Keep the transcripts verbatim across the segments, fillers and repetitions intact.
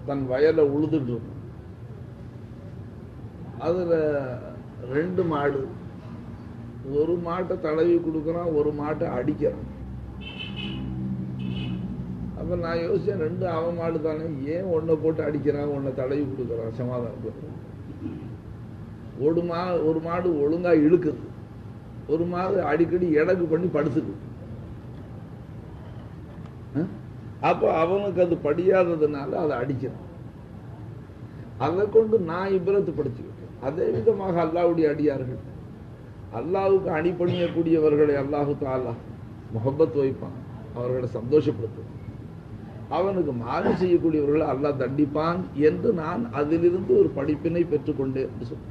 தன் வயலை உழுதுட்டு இருக்கும். அதுல ரெண்டு மாடு, ஒரு மாட்டை தடவி கொடுக்கறான், ஒரு மாட்டை அடிக்கிறான். அப்ப நான் யோசிச்சேன், ரெண்டு அவன் மாடு தானே, ஏன் ஒன்னை போட்டு அடிக்கிறான், ஒன்னை தடவி கொடுக்கறான், சமாதானம். ஒரு மா ஒரு மாடு ஒழுங்கா இழுக்குது, ஒரு மாடு அடிக்கடி எடகு பண்ணி படுத்துக்கு. அப்ப அவனுக்கு அது படியாததுனால அதை அடிக்கிறான். அதை கொண்டு நான் இப்ரத்து படுத்திக்கிட்டேன். அதே விதமாக அல்லாஹ்வுடைய அடியார்கள், அல்லாஹ்வுக்கு அணிபணியக்கூடியவர்களை அல்லாஹு தஆலா முஹப்பத் வைப்பான், அவர்களை சந்தோஷப்படுத்துவான். அவனுக்கு மாறு செய்யக்கூடியவர்களை அல்லாஹ் தண்டிப்பான் என்று நான் அதிலிருந்து ஒரு படிப்பினை பெற்றுக்கொண்டேன் என்று சொன்னேன்.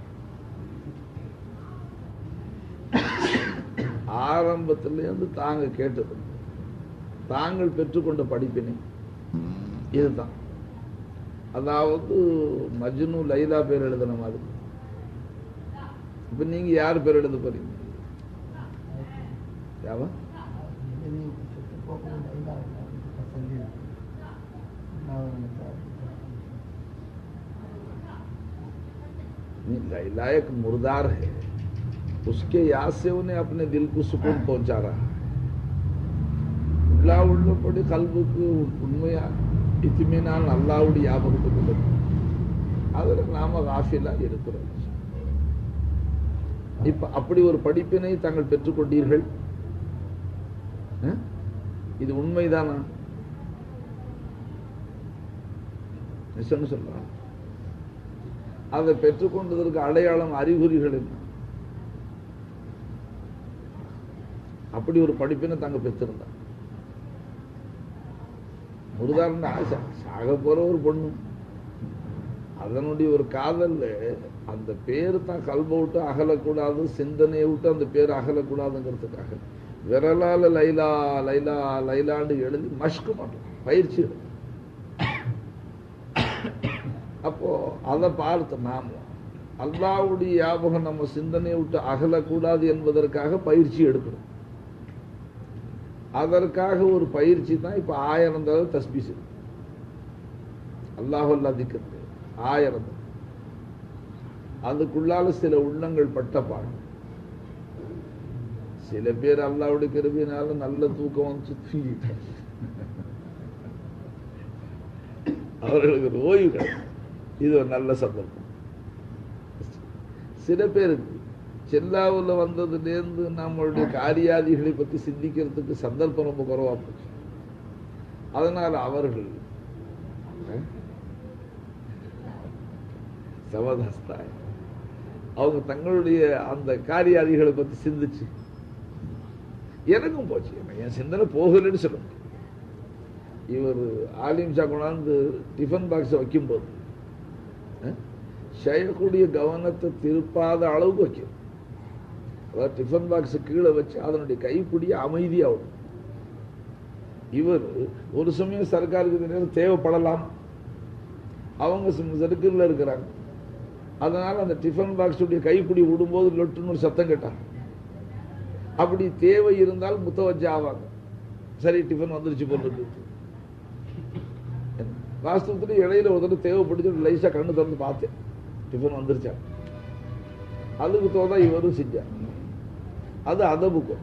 ஆரம்பத்திலிருந்து தாங்க கேட்டது, தாங்கள் பெற்றுக்கொண்ட படிப்பினை இதுதான். அதாவது மஜ்னு லைலா பேர் எழுதின மாதிரி. இப்ப நீங்க யார் பேர் எழுத போறீங்க? யாவா लैला एक मुर्दार है, उसके याद से उन्हें अपने दिल को सुकून पहुंचा रहा है. உள்ளபடி கல்புக்கு உண்மையா இத்திமினான் அல்லாஹ்வுடைய ஞாபகத்துக்கு உள்ளது. அதுல நாம காஃபிலா இருக்கிறோம். இப்ப அப்படி ஒரு படிப்பினை தாங்கள் பெற்றுக்கொண்டீர்கள். இது உண்மைதானா? நிச்சயம் சொல்றாங்க. அதை பெற்றுக்கொண்டதற்கு அடையாளம், அறிகுறிகள் என்ன? அப்படி ஒரு படிப்பினை தாங்க பெற்றிருந்தாங்க. முருதாருன்னு ஆசை, சாக போற ஒரு பொண்ணு, அதனுடைய ஒரு காதல், அந்த பேரு தான் கல்பை விட்டு அகலக்கூடாது, சிந்தனையை விட்டு அந்த பேர் அகலக்கூடாதுங்கிறதுக்காக விரலால லைலா லைலா லைலாண்டு எழுதி மஷ்கு பண்றோம், பயிற்சி எடுக்கும். அப்போ அதை பார்த்து நாம அல்லாஹ்வுடைய ஞாபகம் நம்ம சிந்தனையை விட்டு அகலக்கூடாது என்பதற்காக பயிற்சி எடுக்கணும். அதற்காக ஒரு பயிற்சி தான் இப்ப ஆயிரம் தடவை தஸ்பீஹ் செய்யணும். அல்லாஹ் அல்லாஹ் திக்ர் ஆயிரம். அதுக்குள்ளால சில உள்ளங்கள் பட்ட பாடு. சில பேர் அல்லாஹ்வுடைய கிருபையினால நல்ல தூக்கம் வந்து தூங்கிட்டாங்க, அவர்களுக்கு ஓய்வு கிடைக்கும். இது ஒரு நல்ல சந்தர்ப்பம். சில பேருக்கு செல்லாவில் வந்ததுலேருந்து நம்மளுடைய காரியாதிகளை பற்றி சிந்திக்கிறதுக்கு சந்தர்ப்பம் ரொம்ப குறைவா போச்சு. அதனால அவர்கள் சவதஸ்தாய் அவங்க தங்களுடைய அந்த காரியாதிகளை பற்றி சிந்திச்சு, எனக்கும் போச்சு, என் சிந்தனை போகலன்னு சொல்ல முடியும். இவர் ஆலிம் ஷா கொண்டாந்து டிஃபன் பாக்ஸை வைக்கும்போது ஷேக்குடைய கவனத்தை திருப்பாத அளவுக்கு வைக்கும். அதாவது டிஃபன் பாக்ஸ் கீழே வச்சு அதனுடைய கைப்பிடிய அமைதியாகும். இவர் ஒரு சமயம் சர்க்காருக்கு நேரம் தேவைப்படலாம், அவங்க சர்க்கிள் இருக்கிறாங்க, அதனால அந்த டிஃபன் பாக்ஸுடைய கைப்பிடி விடும்போது லொட்டுன்னு ஒரு சத்தம் கேட்டாங்க. அப்படி தேவை இருந்தால் முத்தவஜ்ஜா ஆவாங்க, சரி டிஃபன் வந்துருச்சு போட்டு. வாஸ்தவத்துல இடையில ஒரு தடவை தேவைப்படுச்சு, லைசா கண்ணு திறந்து பார்த்தேன், டிஃபன் வந்துருச்சா. அதுக்கு தோதா இவரும் செஞ்சார். அது அதபுக்கும்.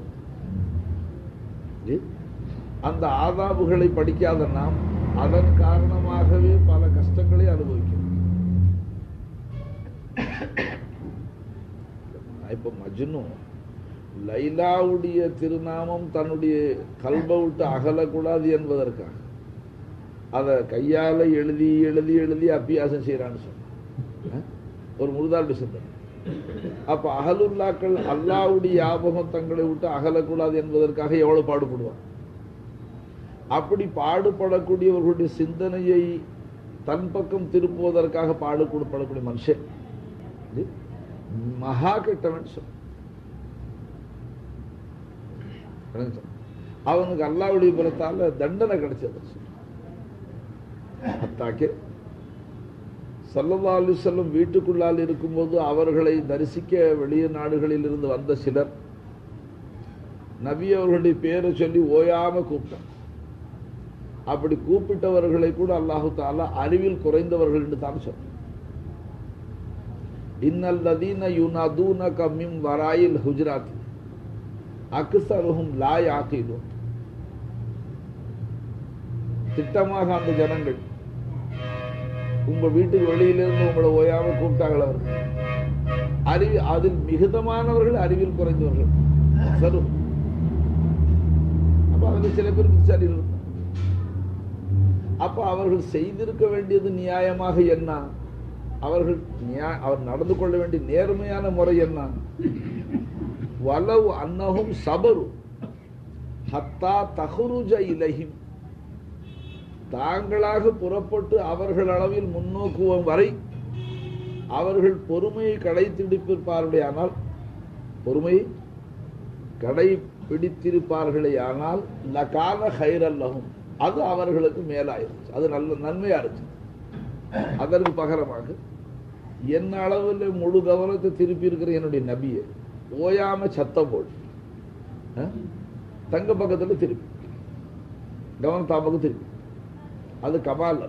அந்த ஆதாபுகளை படிக்காத நாம் அதன் காரணமாகவே பல கஷ்டங்களை அனுபவிக்கிறோம். இப்ப மஜ்னு லைலாவுடைய திருநாமம் தன்னுடைய கல்பை விட்டு அகலக்கூடாது என்பதற்காக அதை கையால எழுதி எழுதி எழுதி அபியாசம் செய்யறான்னு சொன்ன ஒரு முருதாண்டு சிந்தனை. அப்ப அகலுல்லாக்கள் அல்லாஹ்வுடைய ஞாபகம் தங்களை விட்டு அகலக்கூடாது என்பதற்காக எவ்வளவு பாடுபடுவார். அப்படி பாடுபடக்கூடியவர்களுடைய சிந்தனையை தன் பக்கம் திருப்புவதற்காக பாடுபடக்கூடிய மனுஷன் மகா கெட்டவன் சொல். அவனுக்கு அல்லாஹ்வுடைய புறத்தால தண்டனை கிடைச்சது. அத்தாக்கே ஸல்லல்லாஹு அலைஹி வஸல்லம் வீட்டுக்குள்ளால் இருக்கும்போது அவர்களை தரிசிக்க வெளிய நாடுகளில் இருந்து வந்த சிலர் நபி அவர்களுடைய பேரை சொல்லி ஓயாம கூப்பிட்டார். அப்படி கூப்பிட்டவர்களை கூட அல்லாஹு தஆலா அறிவில் குறைந்தவர்கள் என்று தான் சொல்றார். இன்னல்லதீன யுனாதூனக மின் வராயில் ஹுஜராத் அக்ஸருஹும் லா யாகிலூன். திட்டமாக அந்த ஜனங்கள் உங்க வீட்டுக்கு வெளியிலிருந்து உங்களை ஓயாம கூப்பிட்டாங்களா, அறிவி அதில் மிகுதமானவர்கள் அறிவில் குறைந்தவர்கள். அப்ப அதுல சில பேர் புத்திசாலிகள் இருந்தாங்க. அப்ப அவர்கள் செய்திருக்க வேண்டியது நியாயமாக என்ன, அவர்கள் அவர் நடந்து கொள்ள வேண்டிய நேர்மையான முறை என்ன, வலவ் அன்னஹும் சபரு ஹத்தா தஹ்ருஜ இலைஹிம், தாங்களாக புறப்பட்டு அவர்கள் அளவில் முன்னோக்குவோம் வரை அவர்கள் பொறுமையை கடைபிடிப்பார்களே ஆனால் பொறுமையை கடைபிடித்திருப்பார்களே ஆனால் லகான ஹைரல்லஹும், அது அவர்களுக்கு மேலாயிருச்சு, அது நல்ல நன்மையா இருந்துச்சு. அதற்கு பகரமாக என்ன அளவில் முழு கவனத்தை திருப்பி இருக்கிற என்னுடைய நபியை ஓயாம சத்தம் போடு தங்க பக்கத்துல திருப்பி கவனம் தாப்பக்கம் திருப்பி, அது கமால்.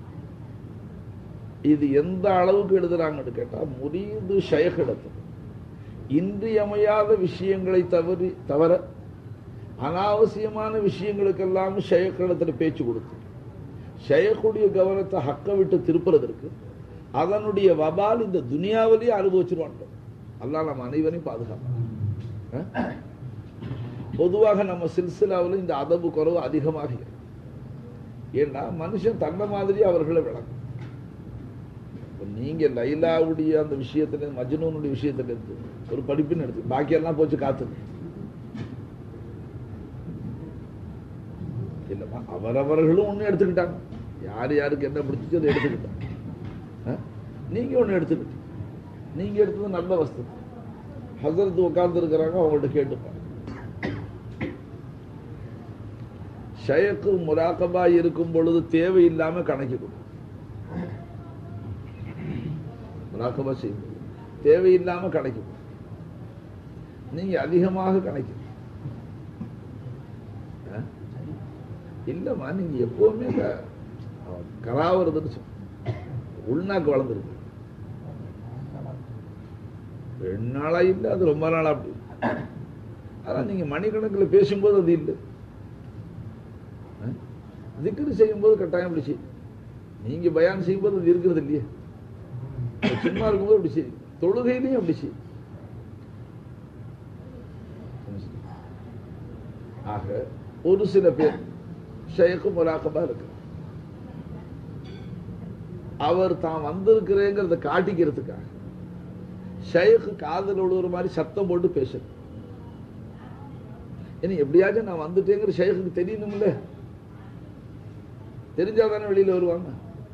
இது எந்த அளவுக்கு எழுதுறாங்கன்னு கேட்டா, முரீது ஷைக் இடத்துல இன்றியமையாத விஷயங்களை தவறி தவிர அனாவசியமான விஷயங்களுக்கெல்லாம் ஷைக் இடத்துல பேச்சு கொடுத்து ஷைக்குடைய கவனத்தை ஹக்க விட்டு திருப்புறதற்கு அதனுடைய வபால் இந்த துனியாவிலேயே அனுபவிச்சிருவாங்க. அல்லாஹ் நம்ம அனைவரையும் பாதுகாப்பான். பொதுவாக நம்ம சில்சிலாவில் இந்த அதபு குறைவு அதிகமாக இருக்கு. ஏன்னா மனுஷன் தன்ன மாதிரி அவர்களை விளக்கும். நீங்க லைலாவுடைய அந்த விஷயத்துல மஜ்னூனுடைய விஷயத்துல இருந்து ஒரு படிப்புன்னு எடுத்து பாக்கியெல்லாம் போச்சு காத்து இல்லமா, அவரவர்களும் ஒண்ணு எடுத்துக்கிட்டாங்க. யார் யாருக்கு என்ன பிடிச்சிச்சு அதை எடுத்துக்கிட்டாங்க. நீங்க ஒண்ணு எடுத்துக்கிட்டு நீங்க எடுத்தது நல்ல வஸ்து. ஹஸரத் உட்கார்ந்து இருக்கிறாங்க, அவங்கள்ட்ட கேட்டுப்பாங்க. ஷைக்கு முராகபா இருக்கும் பொழுது தேவையில்லாம கணக்கி கொடு. முராகபா செய்யும் தேவையில்லாம கணக்கி கொடு. நீங்க அதிகமாக கணக்கி இல்லம்மா, நீங்க எப்பவுமே கராவதுன்னு சொல்ல உள்நாக்கு வளர்ந்துருக்கு. ரெண்டு நாளா இல்லை, அது ரொம்ப நாளா அப்படி. அதான் நீங்க மணிக்கணக்கில் பேசும்போது அது இல்லை, திக்ரு செய்யும்போது கட்டாயம் அப்படி செய்யும். நீங்க பயான் செய்யும்போது அது இருக்கிறது இல்லையே, சும்மா இருக்கும்போது அப்படி செய்யும், தொழுகையிலையும் அப்படி செய்யும். ஆக ஒரு சில பேர் ஷைக்கு முராகபா இருக்கு, அவர் தான் வந்திருக்கிறேங்கிறத காட்டிக்கிறதுக்காக ஷைக்கு காதல் விழுவுற மாதிரி சத்தம் போட்டு பேசுறது. இனி எப்படியாச்சும் நான் வந்துட்டேங்கிற ஷைக்கு தெரியணும்ல, தெரிஞ்சாதானே வெளியில வருவாங்க.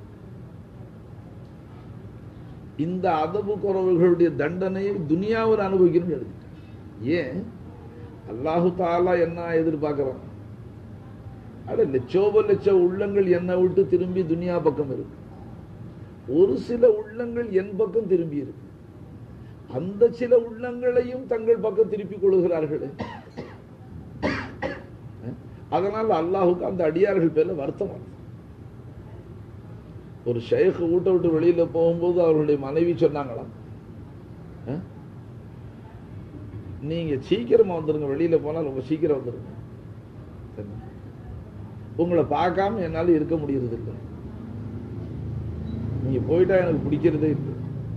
இந்த அதபு குறவுகளுடைய தண்டனையை துனியாவில் அனுபவிக்கணும்னு எழுதிட்டார். ஏன் அல்லாஹு தாலா என்ன எதிர்பார்க்கிறான்? அட லட்சோப லட்ச உள்ளங்கள் என்னை விட்டு திரும்பி துனியா பக்கம் இருக்கு, ஒரு சில உள்ளங்கள் என் பக்கம் திரும்பி இருக்கு. அந்த சில உள்ளங்களையும் தங்கள் பக்கம் திருப்பிக் கொள்கிறார்களே, அதனால் அல்லாஹுக்கு அந்த அடியார்கள் பேர்ல வருத்தம். ஒரு ஷைக் வீட்டை விட்டு வெளியில போகும்போது அவர்களுடைய மனைவி சொன்னாங்களாம், நீங்க சீக்கிரமா வந்துருங்க, வெளியில போனா ரொம்ப சீக்கிரம் வந்துருங்க, உங்களை பார்க்காம என்னால இருக்க முடியறது இல்லை, நீங்க போயிட்டா எனக்கு பிடிக்கிறதே இல்லை.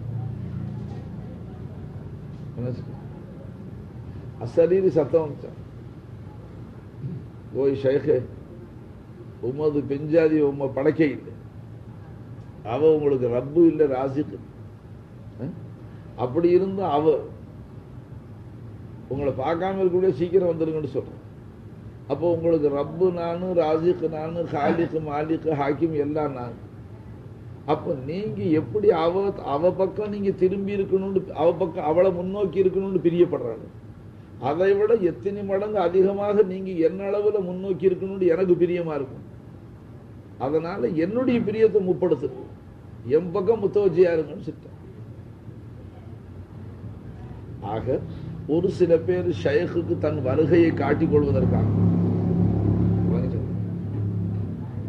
அசரீரி சத்தம் வந்துச்சா, ஓய் ஷைഖே, உமது பெஞ்சாதி உம்ம படைக்க இல்லை, அவ உங்களுக்கு ரப்பு இல்லை, ராசிக்கு. அப்படி இருந்தும் அவ உங்களை பார்க்காம இருக்கக்கூடிய சீக்கிரம் வந்துருங்கன்னு சொல்றேன். அப்போ உங்களுக்கு ரப்பு நானு, ராசிக்கு நானு, ஹாலிக்கு மாலிக்கு ஹாக்கிம் எல்லாம் நான். அப்ப நீங்க எப்படி அவ அவ பக்கம் நீங்க திரும்பி இருக்கணும்னு, அவ பக்கம் அவளை முன்னோக்கி இருக்கணும்னு பிரியப்படுறாங்க, அதை விட எத்தனை மடங்கு அதிகமாக நீங்க என்ன அளவுல முன்னோக்கி இருக்கணும்னு எனக்கு பிரியமா இருக்கும். அதனால என்னுடைய பிரியத்தை முப்படுத்துது, என் பக்கம் முத்தவச்சியா இருக்குன்னு சொல்லிட்டேன். ஆக ஒரு சில பேர் ஷைக்குக்கு தன் வருகையை காட்டிக் கொள்வதற்காக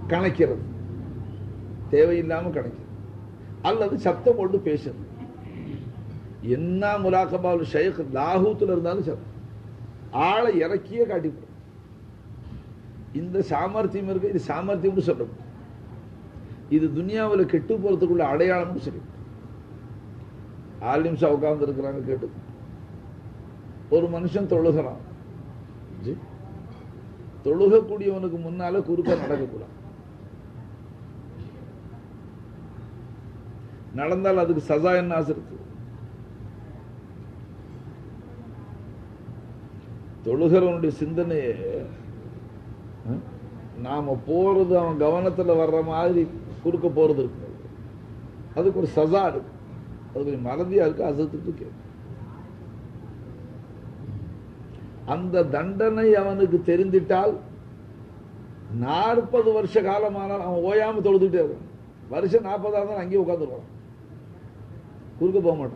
கணக்கிறது, தேவையில்லாம கணக்கிறது, அல்லது சத்தம் போட்டு பேசுறது. என்ன முலாக்கபாவில் ஷேக் லாகூத்துல இருந்தாலும் சரி, ஆளை இறக்கியே காட்டிப்போம். இந்த சாமர்த்தியம் இருக்கு, இது சாமர்த்தியம்னு சொல்லணும். இது துனியாவில் கெட்டு போறதுக்குள்ள அடையாளம்னு சொல்லி ஆலிம் சா உட்கார்ந்து இருக்கிறாங்க. கேட்டு ஒரு மனுஷன் தொழுகிறான், தொழுகக்கூடியவனுக்கு முன்னால குறுக்க நடக்கக்கூடாது. நடந்தால் அதுக்கு சஜா என்ன இருக்கு? தொழுகிறவனுடைய சிந்தனையே நாம போறது அவன் கவனத்துல வர்ற மாதிரி குறுக்க போறது இருக்கு, அதுக்கு ஒரு சஜா இருக்கு, அது கொஞ்சம் மறதியா இருக்கு, அசத்துட்டு கேட்கும். அந்த தண்டனை அவனுக்கு தெரிந்திட்டால் நாற்பது வருஷ காலமானால் அவன் ஓயாம தொழுதுகிட்டே இருக்கான். வருஷம் நாற்பதா இருந்தாலும் அங்கேயே உட்காந்துருவான், குறுக்க போக மாட்டான்.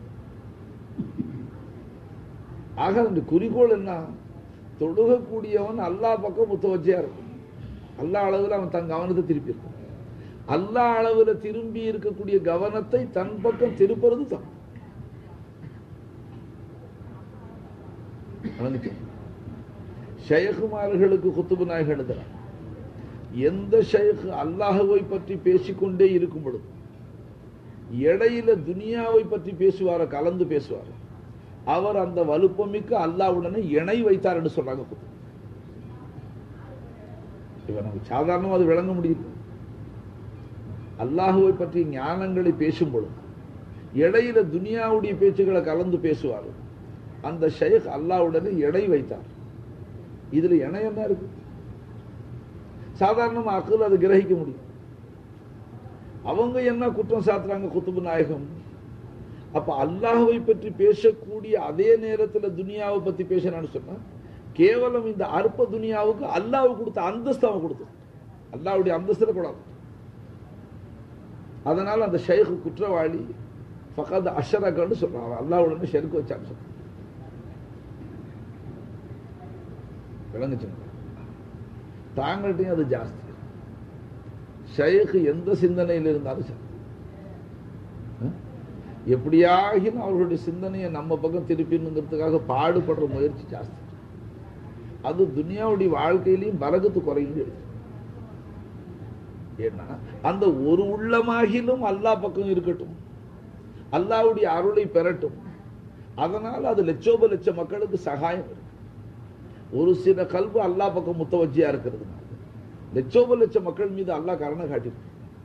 ஆக அந்த குறிக்கோள் என்ன? தொழுகக்கூடியவன் அல்லாஹ் பக்கம் முத்தவச்சியா இருக்கும். அல்லாஹ் அளவில் அவன் தன் கவனத்தை திருப்பி இருக்கும். அல்லாஹ் அளவில் திரும்பி இருக்கக்கூடிய கவனத்தை தன் பக்கம் திருப்புறது தான். ஷைகுமார்களுக்கு குத்துபு நாயகம் எழுதுறான், எந்த ஷைக் அல்லாஹுவை பற்றி பேசிக்கொண்டே இருக்கும் பொழுது இடையில துனியாவை பற்றி பேசுவார, கலந்து பேசுவார், அவர் அந்த வலுப்பமிக்க அல்லாஹ்வுடனே இணை வைத்தார் என்று சொல்றாங்க. இப்ப நமக்கு சாதாரணமா அது விளங்க முடியுது. அல்லாஹுவை பற்றி ஞானங்களை பேசும் பொழுது இடையில துனியாவுடைய பேச்சுக்களை கலந்து பேசுவார், அந்த ஷைக் அல்லாஹ்வுடனே இணை வைத்தார். இதுல இணை என்ன இருக்கு? சாதாரணமா அக்கல் அதை கிரகிக்க முடியும். அவங்க என்ன குற்றம் சாத்துறாங்க குத்துபு நாயகம்? அப்ப அல்லாஹுவை பற்றி பேசக்கூடிய அதே நேரத்தில் துனியாவை பத்தி பேசினான்னு சொன்னா கேவலம் இந்த அற்ப துனியாவுக்கு அல்லாஹ் கொடுத்த அந்தஸ்து அவன் கொடுத்து, அல்லாஹ்வுடைய அந்தஸ்துல கூடாது. அதனால அந்த ஷைக் குற்றவாளி ஃபகத் அஷ்ரகன்னு சொல்றான், அல்லாஹ்வுடனே ஷிர்க் வச்சான்னு சொல்றான். விளங்குச்சு? தாங்கள்ட்டையும் அது ஜாஸ்தி. ஷைக் எந்த சிந்தனையில் இருந்தாலும் சரி, எப்படியாகினும் அவர்களுடைய சிந்தனையை நம்ம பக்கம் திருப்பினுங்கிறதுக்காக பாடுபடுற முயற்சி ஜாஸ்தி. அது துனியாவுடைய வாழ்க்கையிலையும் பரகத்து குறைந்து. ஏன்னா அந்த ஒரு உள்ளமாகிலும் அல்லாஹ் பக்கம் இருக்கட்டும், அல்லாஹ்வுடைய அருளை பெறட்டும். அதனால அது லட்சோப லட்ச மக்களுக்கு சகாயம் இருக்கு. ஒரு சில கல்வி அல்லாஹ் பக்கம் முத்தவஜியா இருக்கிறதுனால லட்சோப லட்ச மக்கள் மீது அல்லாஹ் கருணை காட்டியிருக்கு.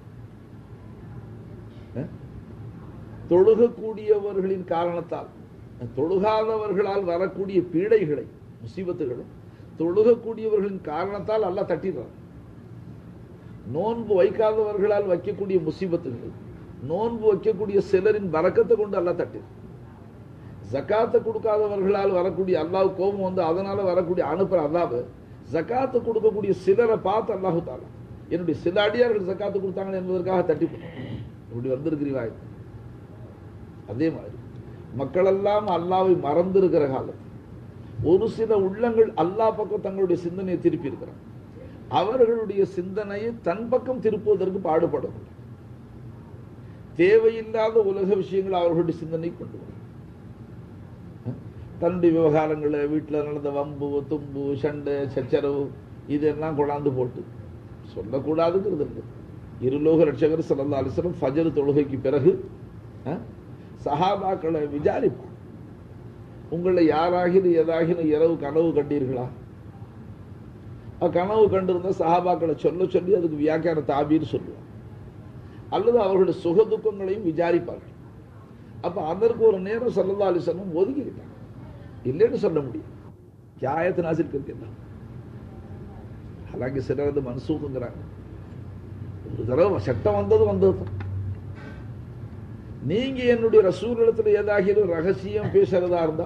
தொழுகக்கூடியவர்களின் காரணத்தால், தொழுகாதவர்களால் வரக்கூடிய பீடைகளை, முசீபத்துகளை தொழுகக்கூடியவர்களின் காரணத்தால் அல்லாஹ் தட்டிடுறான். நோன்பு வைக்காதவர்களால் வைக்கக்கூடிய முசீபத்துகள் நோன்பு வைக்கக்கூடிய சிலரின் பரக்கத்தை கொண்டு அல்லாஹ் தட்டிடுறான். ஜகாத்தை கொடுக்காதவர்களால் வரக்கூடிய அல்லாஹ் கோபம் வந்து அதனால வரக்கூடிய அனுப்புற அல்லாஹ் ஜகாத்தை கொடுக்கக்கூடிய சிலரை பார்த்து அல்லாஹு தாலா என்னுடைய சில அடியார்கள் ஜகாத்து கொடுத்தாங்க என்பதற்காக தட்டி இப்படி வந்திருக்கிறீங்க. அதே மாதிரி மக்கள் எல்லாம் அல்லாஹ்வை மறந்திருக்கிற காலத்தில் ஒரு சில உள்ளங்கள் அல்லாஹ் பக்கம் தங்களுடைய சிந்தனையை திருப்பி இருக்கிறார். அவர்களுடைய சிந்தனையை தன் பக்கம் திருப்புவதற்கு பாடுபடும். தேவையில்லாத உலக விஷயங்கள் அவர்களுடைய சிந்தனை கொண்டு வரும். தன்னுடைய விவகாரங்களை, வீட்டில் நடந்த வம்பு தும்பு சண்டை சச்சரவு இதெல்லாம் கொண்டாந்து போட்டு சொல்லக்கூடாதுங்கிறது இல்லை. இருலோக ரட்சகர் ஸல்லல்லாஹு அலைஹி வஸல்லம் ஃபஜ்ர் தொழுகைக்கு பிறகு சஹாபாக்களை விசாரிப்பார், உங்களை யாராகிலும் ஏதாகிலும் இரவு கனவு கண்டீர்களா? கனவு கண்டிருந்த சஹாபாக்களை சொல்ல சொல்லி அதுக்கு வியாக்கியான தாபீர் சொல்லுவார், அல்லது அவர்களுடைய சுக துக்கங்களையும் விசாரிப்பார்கள். அப்ப அதற்கு ஒரு நேரம் ஸல்லல்லாஹு அலைஹி வஸல்லம் ஒதுக்கிக்கிட்டாங்க, இல்லைன்னு சொல்ல முடியும். ஆயத்து நாசில் இருக்கின்றான். ஹலாக்கி சிலர் மன்சூக்குங்கிறாங்க. ஒரு தடவை சட்டம் வந்தது வந்தது. நீங்க என்னுடைய ரசூலிடத்தில் ஏதாகிலும் ரகசியம் பேசுறதா இருந்தா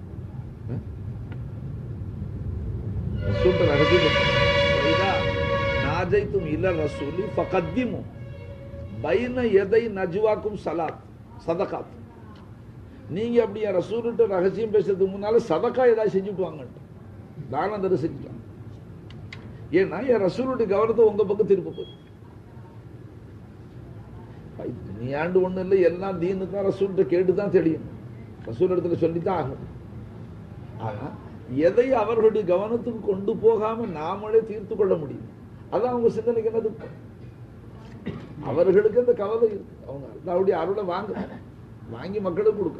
ரகசியம் நாஜைத்தும் இல்ல ரசூலி ஃபகத்திமு பைன எதை நஜ்வாக்கும் சலாத் சதகாத். நீங்க அப்படி என் ரசூல்கிட்ட ரகசியம் பேசுறதுக்கு முன்னால சதக்கா ஏதாவது செஞ்சுட்டு வாங்க, தானம் தர செஞ்சுட்டாங்க. ஏன்னா என் ரசூலுடைய கவனத்தை உங்க பக்கம் திருப்ப போகுது. துணியாண்டு ஒண்ணு இல்லை, எல்லாம் தீனு தான், ரசூல்கிட்ட கேட்டுதான் தெரியும், ரசூல் இடத்துல சொல்லித்தான் ஆகும். ஆனா எதை அவர்களுடைய கவனத்துக்கு கொண்டு போகாம நாமளே தீர்த்து கொள்ள முடியும், அதான் அவங்க சிந்தனைக்கு என்னது. அவர்களுக்கு அந்த கவலை இருக்கு, அவங்க அல்லாஹ்வுடைய அருளை வாங்க, வாங்கி மக்களுக்கு கொடுக்க.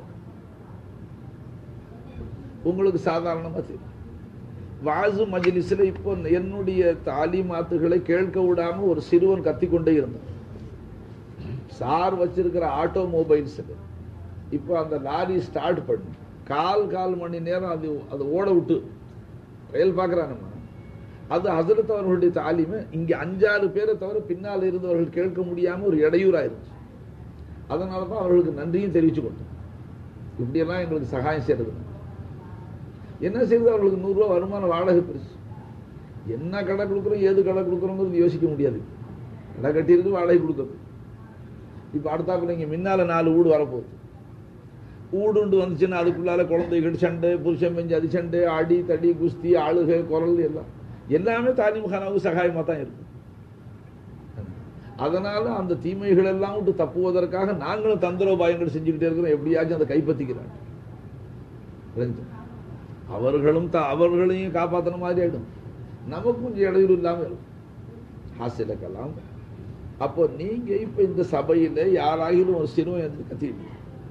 உங்களுக்கு சாதாரணமா தெரியும், வாசு மஜ்லிஸ்ல இப்போ என்னுடைய தாலிமாத்துகளை கேட்க விடாம ஒரு சிறுவன் கத்திக்கொண்டே இருந்தான். சார் வச்சிருக்கிற ஆட்டோமொபைல்ஸ் இப்போ அந்த லாரி ஸ்டார்ட் பண்ணி கால் கால் மணி நேரம் அது அதை ஓட விட்டு ரயில் பார்க்குறாங்கம்மா, அது ஹசரத் அவர்களுடைய தாலிமை இங்கே அஞ்சாறு பேரை தவிர பின்னால் இருந்தவர்கள் கேட்க முடியாமல் ஒரு இடையூறாயிருச்சு. அதனால தான் அவர்களுக்கு நன்றியும் தெரிவிச்சு கொடுத்தோம். இப்படியெல்லாம் எங்களுக்கு சகாயம் செய்யறது என்ன செய்யுது, அவர்களுக்கு நூறுரூவா வருமானம் வாடகை பெருசு, என்ன கடை கொடுக்குறோம் ஏது கடை கொடுக்குறோங்கிறது யோசிக்க முடியாது. கடை கட்டியிருக்கு, வாடகை கொடுக்குறது. இப்போ அடுத்தாப்புல இங்கே முன்னால நாலு வீடு வரப்போகுது, ஊடுண்டு வந்துச்சுன்னா அதுக்குள்ளால குழந்தைகள் சண்டை, புருஷன் பெஞ்சு அது சண்டை, அடி தடி குஸ்தி ஆளுகை குரல் எல்லாம் எல்லாமே தாலிமுகானாவுக்கு சகாயமாக தான் இருக்கும். அதனால அந்த தீமைகள் எல்லாம் விட்டு தப்புவதற்காக நாங்களும் தந்திர பயங்கள் செஞ்சுக்கிட்டே இருக்கிறோம், எப்படியாச்சும் அதை கைப்பற்றிக்கிறாங்க. அவர்களும் அவர்களையும் காப்பாற்றின மாதிரி ஆயிடும், நமக்கு கொஞ்சம் இடையூறு இல்லாமல் இருக்கும். ஹாசிலக்கலாம். அப்போ நீங்க இப்ப இந்த சபையில யாராகிலும் ஒரு சிறுவன் எடுத்து கத்திட்டு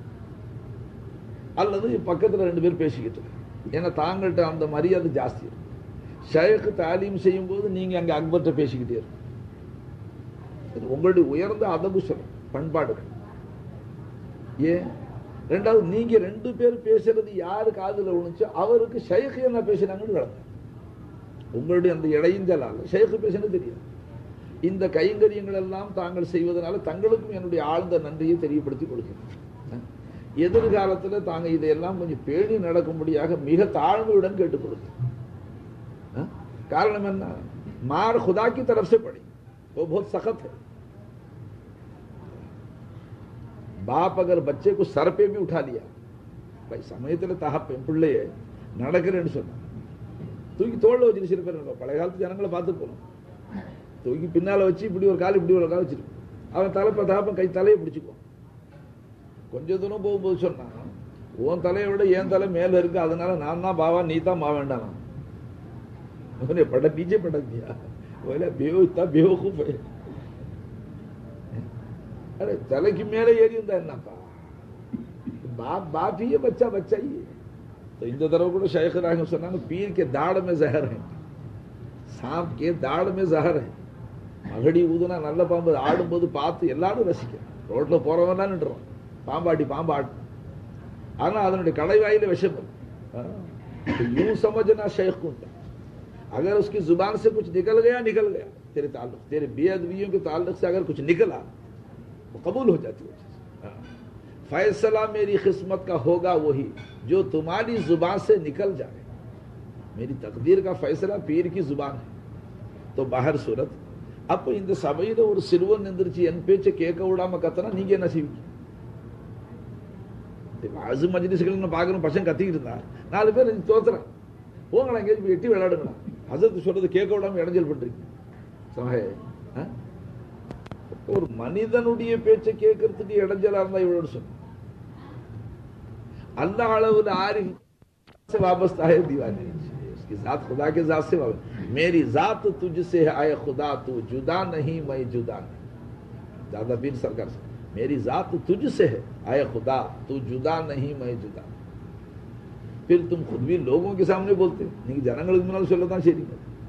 அல்லது பக்கத்துல ரெண்டு பேர் பேசிக்கிட்டு, ஏன்னா தாங்கள்கிட்ட அந்த மரியாதை ஜாஸ்தி இருக்கு. ஷேக் தாலீம் செய்யும் போது நீங்க அங்க அக்பர்கிட்ட பேசிக்கிட்டே இருக்கும். உங்களுடைய உயர்ந்த அதபு சொல்லும் பண்பாடுகள். ஏன் ரெண்டாவது, நீங்க ரெண்டு பேர் பேசுறது யாரு காதுல விழுந்துச்சோ அவருக்கு ஷேக் என்ன பேசினாங்கன்னு கிடந்த உங்களுடைய அந்த இடைஞ்சலால ஷேக் பேசினது தெரியாது. இந்த கைங்கரியங்கள் எல்லாம் தாங்கள் செய்வதனால தங்களுக்கும் என்னுடைய ஆழ்ந்த நன்றியை தெரியப்படுத்தி கொடுக்கிறேன். எதிர்காலத்தில் தாங்க இதையெல்லாம் கொஞ்சம் பேணி நடக்கும்படியாக மிக தாழ்மையுடன் கேட்டுக் கொடுக்கிறேன். कारण है मार खुदा की तरफ से पड़ी, वो बहुत सख्त है. बाप अगर बच्चे को सर पे भी उठा लिया, भाई சமயத்துல தகப்ப பிள்ளைய நடக்கிறேன்னு சொன்னா தூக்கி தோல்ல வச்சு சில பேர் பழைய காலத்து ஜனங்களை பார்த்து போனோம், தூக்கி பின்னால வச்சு இப்படி ஒரு கால் இப்படி ஒரு கால் வச்சிருக்கோம். அவன் தலைப்ப தகப்பன் கை தலையை பிடிச்சுக்குவான். கொஞ்ச தூரம் போகும்போது சொன்னா உன் தலையை விட என் தலை மேல இருக்கு, அதனால நான் தான் பாவா நீ தான் மா வேண்டாம். पटक नीचे पटक दिया, बोला बेव इतना बेवकूफ है. अरे तले की मेरे ஏறி இருந்தா என்னப்பா, बाप बाप ही है, बच्चा बच्चा ही है. तो இந்த தடவை கூட ஷேக் ராஹிம் சொன்னாங்க, पीर के दाढ़ में जहर है, सांप के दाढ़ में जहर है. மகடி ஊதுனா நல்ல பாம்பு ஆடும்போது பார்த்து எல்லாரும் ரசிக்க, ரோட்ல போறவன் தான் நின்றுவான், பாம்பாட்டி பாம்பாடு. ஆனா அதனுடைய கடைவாயில விஷம் यूं समझना शेख को, अगर उसकी जुबान से कुछ निकल गया निकल गया, तेरे ताल्लुक तेरे बेअदबियों के ताल्लुक से अगर कुछ निकला वो कबूल हो जाती है. फैसला मेरी किस्मत का होगा वही जो तुम्हारी जुबान से निकल जाए. मेरी तकदीर का फैसला पीर की जुबान है. तो बाहर सूरत அப்போ இந்த சபையில ஒரு சிறுவன் எந்திரிச்சு என் பேச்சை கேட்க விடாம கத்தனா நீங்க என்ன செய்வீங்க? வாசு மஜ்லிஸ்கள் நான் பார்க்கணும், பசங்க கத்திக்கிட்டு இருந்தா நாலு பேர் தோத்துறான், போங்களா எங்கேயும் எட்டி விளையாடுங்களா, ஹசரத் சொல்றது கேட்க விடாம இடைஞ்சல் பண்றீங்க. ஒரு மனிதனுடைய பேச்சை கேட்கறதுக்கு இடைஞ்சலா இருந்தா இவ்வளவு சொன்ன अल्लाह அளவுல आरिफ से वाबस्ता है दीवानी, उसकी जात खुदा के जात से वाबस्ता. मेरी जात तुझसे है आए खुदा, तू जुदा नहीं मैं जुदा नहीं. दादा पीर सरकार से मेरी जात तुझसे है आए खुदा, तू जुदा नहीं मैं जुदा. फिर तुम खुद भी लोगों के सामने बोलते नहीं, जनங்களுக்கு முன்னால சொல்லதான் சரி.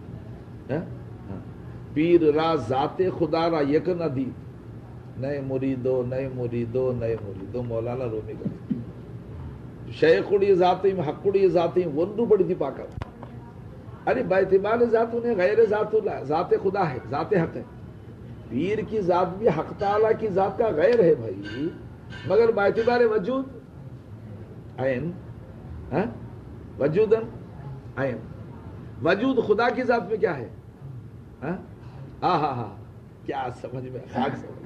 पीर रा जाते खुदा रा यक नदी, नए मुरीदो नए मुरीदो नए मुरीदो. मौलाना रूमी का शेखुड़ी जाती हक्कुड़ी जाती ஒன்றுபடுத்தி பார்க்க. अरे बातिबाल जात ने गैर जातुल्ला जाते खुदा है, जाते हक है. पीर की जात भी हक ताला की जात का गैर है भाई, मगर बातिबाल वजूद आयन वजूदन आयन. वजूद खुदा की जात में क्या है? हा हा हा क्या समझ में, खाक समझ.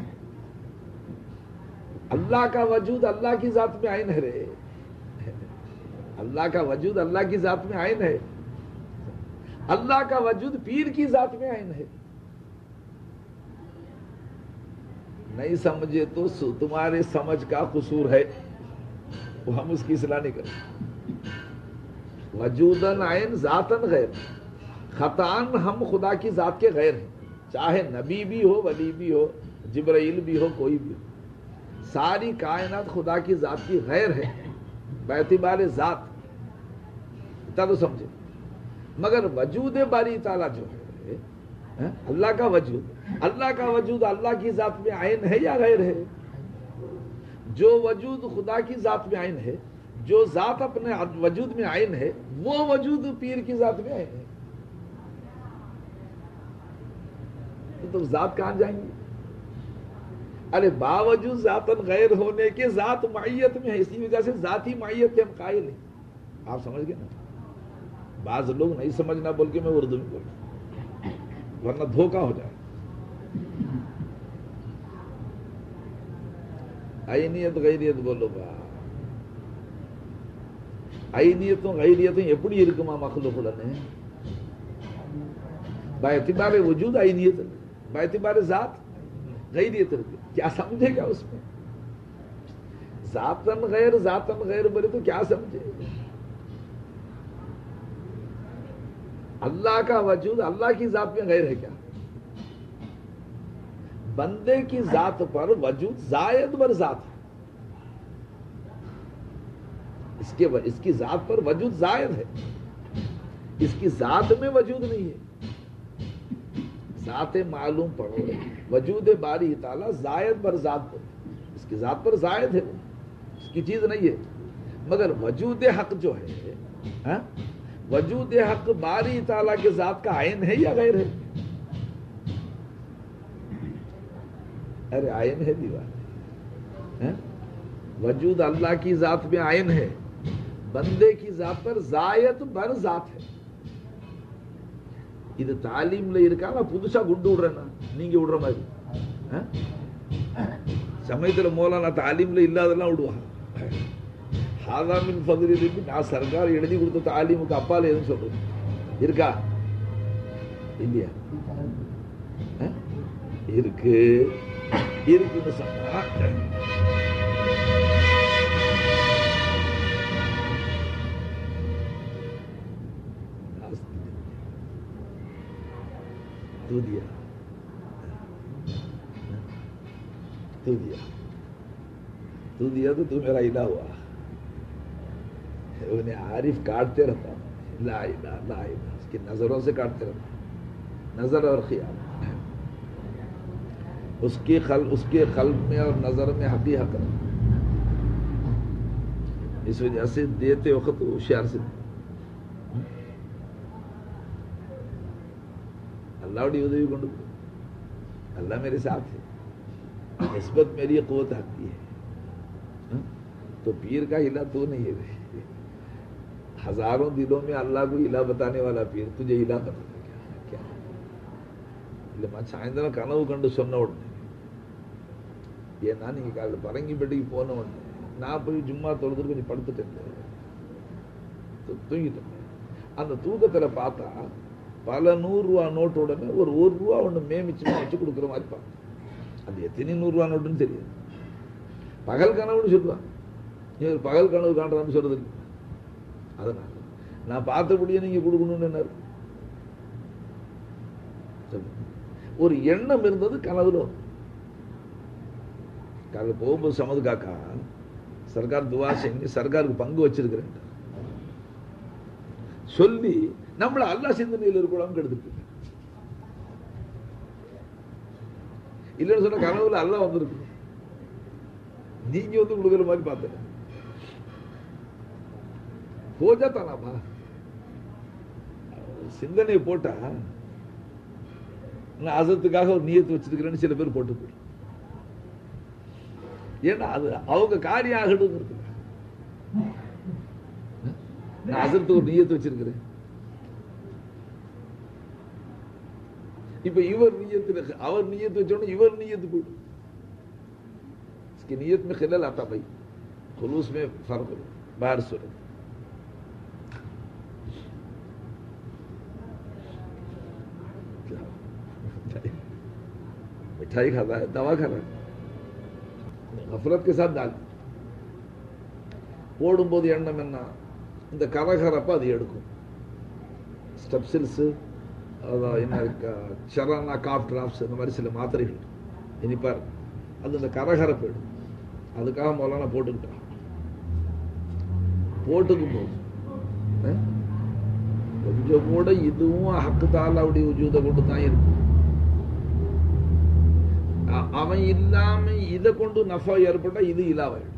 अल्लाह का वजूद अल्लाह की जात में आयन है रे, अल्लाह का वजूद अल्लाह की जात में आयन है. اللہ کا وجود پیر کی ذات میں عین ہے. نہیں سمجھے تو تمہارے سمجھ کا قصور ہے، وہ ہم اس کی اصلاح نہیں کرتے. وجودن عین ذاتن غیر، خطان ہم خدا کی ذات کے غیر ہیں، چاہے نبی بھی ہو، ولی بھی ہو، جبرائیل بھی ہو، کوئی بھی ہو. ساری کائنات خدا کی ذات کی غیر ہے باعتبار ذات، اتنا تو سمجھے. مگر وجود باری تعالیٰ جو ہے اللہ کا وجود، اللہ کا وجود اللہ کی ذات میں عین ہے یا غیر ہے؟ جو وجود خدا کی ذات میں عین ہے، جو ذات اپنے وجود میں عین ہے، وہ وجود پیر کی ذات میں عین ہے. تو ذات کہاں جائیں گے؟ ارے باوجود ذاتن غیر ہونے کے ذات معیت میں ہے، اسی وجہ سے ذاتی معیت کے ہم قائل ہیں. آپ سمجھ گئے نا؟ بعض لوگ نہیں سمجھنا بول کے میں اردو میں بولوں، ورنہ دھوکہ ہو جائے. عینیت غیریت بولو با. عینیتوں غیریتوں எப்படி இருக்குமா مخلوقுடனே؟ باعتبار وجود عینیت، باعتبار ذات غیریت ہے. کیا سمجھے گا اس میں؟ ذاتن غیر ذاتن غیر بولے تو کیا سمجھے؟ اللہ کا وجود اللہ کی ذات میں غیر ہے کیا؟ بندے کی ذات پر وجود زائد بر ذات ہے. اس کے اس کی ذات پر وجود زائد ہے، اس کی ذات میں وجود نہیں ہے. ذات معلوم پڑھو، وجود باری تعالیٰ زائد بر ذات پر، اس کی ذات پر زائد ہے، وہ اس کی چیز نہیں ہے. مگر وجود حق جو ہے، ہاں وجود حق باری تعالیٰ کے ذات کا عین ہے یا غیر ہے؟ ارے عین ہے دیوار. وجود اللہ کی ذات میں عین ہے، بندے کی ذات پر زائد بر ذات ہے. இது தாலீம்ல இருக்காங்க, புதுசா குண்டு விடுறேன்னா நீங்க விடுற மாதிரி. சமயத்துல மோலானா தாலீம்ல இல்லாதெல்லாம் விடுவாங்க. ஹாதாமின் ஃபதுலிலிருந்து நான் சர்க்கார் எழுதி கொடுத்த தாலீமுக்கு அப்பால எதுவும் சொல்றது இருக்கா? இல்லையா? இருக்கு இருக்குன்னு சொன்னா تو دیا تو دیا تو دیا تو تو میرا الہ ہوا. انہیں عارف کاٹتے رہتا ہوں، لا الہ لا الہ، اس کی نظروں سے کاٹتے رہتا ہوں، نظر اور خیال. اس کے قلب اس کے قلب میں اور نظر میں حقیقت. اس وجہ سے دیتے وقت ہوشیار سے اللہ اڑی ادوی کنڈ، اللہ میرے ساتھ ہے، نسبت میری قوت حقی ہے. تو پیر کا الہ تو نہیں ہے. ہزاروں دلوں میں اللہ کو الہ بتانے والا پیر تجھے الہ بتا کیا؟ میں سائندر کنو کنڈ سن اڑنے یہ نانی کال پرنگی بیٹی پونا نہ پوئی جمعہ توڑ کنچ پڑتے تو தூங்கிட்டு அந்த தூக்கத்துல பார்த்தா பல நூறு ரூபா நோட்டோடனே ஒரு ஒரு ரூபா ஒன்று மேமிச்சுமா வச்சு கொடுக்குற மாதிரி பார்த்தேன். அது எத்தனை நூறு ரூபா நோட்டுன்னு தெரியாது. பகல் கனவுன்னு சொல்லுவான், நீ ஒரு பகல் கனவு காண்றான்னு சொல்றது இல்லை. அதனால நான் பார்த்தபடியே நீங்க கொடுக்கணும்னு என்ன ஒரு எண்ணம் இருந்தது கனவுல. காலையில் போகும்போது சமது காக்கா சர்க்கார் துவா செஞ்சு சர்க்காருக்கு பங்கு வச்சிருக்கிறேன் சொல்லி நம்மள அல்லா சிந்தனையில் இருக்கலாம் கெடுத்துட்டு இல்லைன்னு சொன்ன கனவுல அல்லா வந்திருக்கு, நீங்க வந்து கொடுக்குற மாதிரி பார்த்தேன். போஜா தானாமா சிந்தனை போட்டா நான் அசத்துக்காக ஒரு நியத்து வச்சிருக்கிறேன்னு சில பேர் போட்டு போயிடும். ஏன்னா அது அவங்க காரியம் ஆகணும் இருக்கு. நான் அசத்துக்கு ஒரு நியத்து வச்சிருக்கிறேன். இப்ப இவர் நியத்துல அவர் நியத்து வச்சோன்னு இவர் நியத்து போயிடும். इसकी नियत में खिलल आता भाई, खुलूस में फर्क हो बाहर सूरत. मिठाई खाता है, दवा खा रहा है, गफलत के साथ डाल போடும்போது எண்ணம் என்ன, இந்த கரகரப்பை அது எடுக்கும். ஸ்டெப்சில்ஸு, என்ன சரானா, காஃப் டிராப்ஸ், இந்த மாதிரி சில மாத்திரைகள் இனிப்பார், அது இந்த கரகரப்பு எடுக்கும். அதுக்காக மௌலானா போட்டுக்கிட்டான். போட்டுக்கும் போது கொஞ்சம் கூட இதுவும் ஹக்கு தாலாவுடைய உஜூதை கொண்டு தான் இருக்கும். அவன் இல்லாம இதை கொண்டு நஃபா ஏற்பட்டா இது இலாவாயிடும்.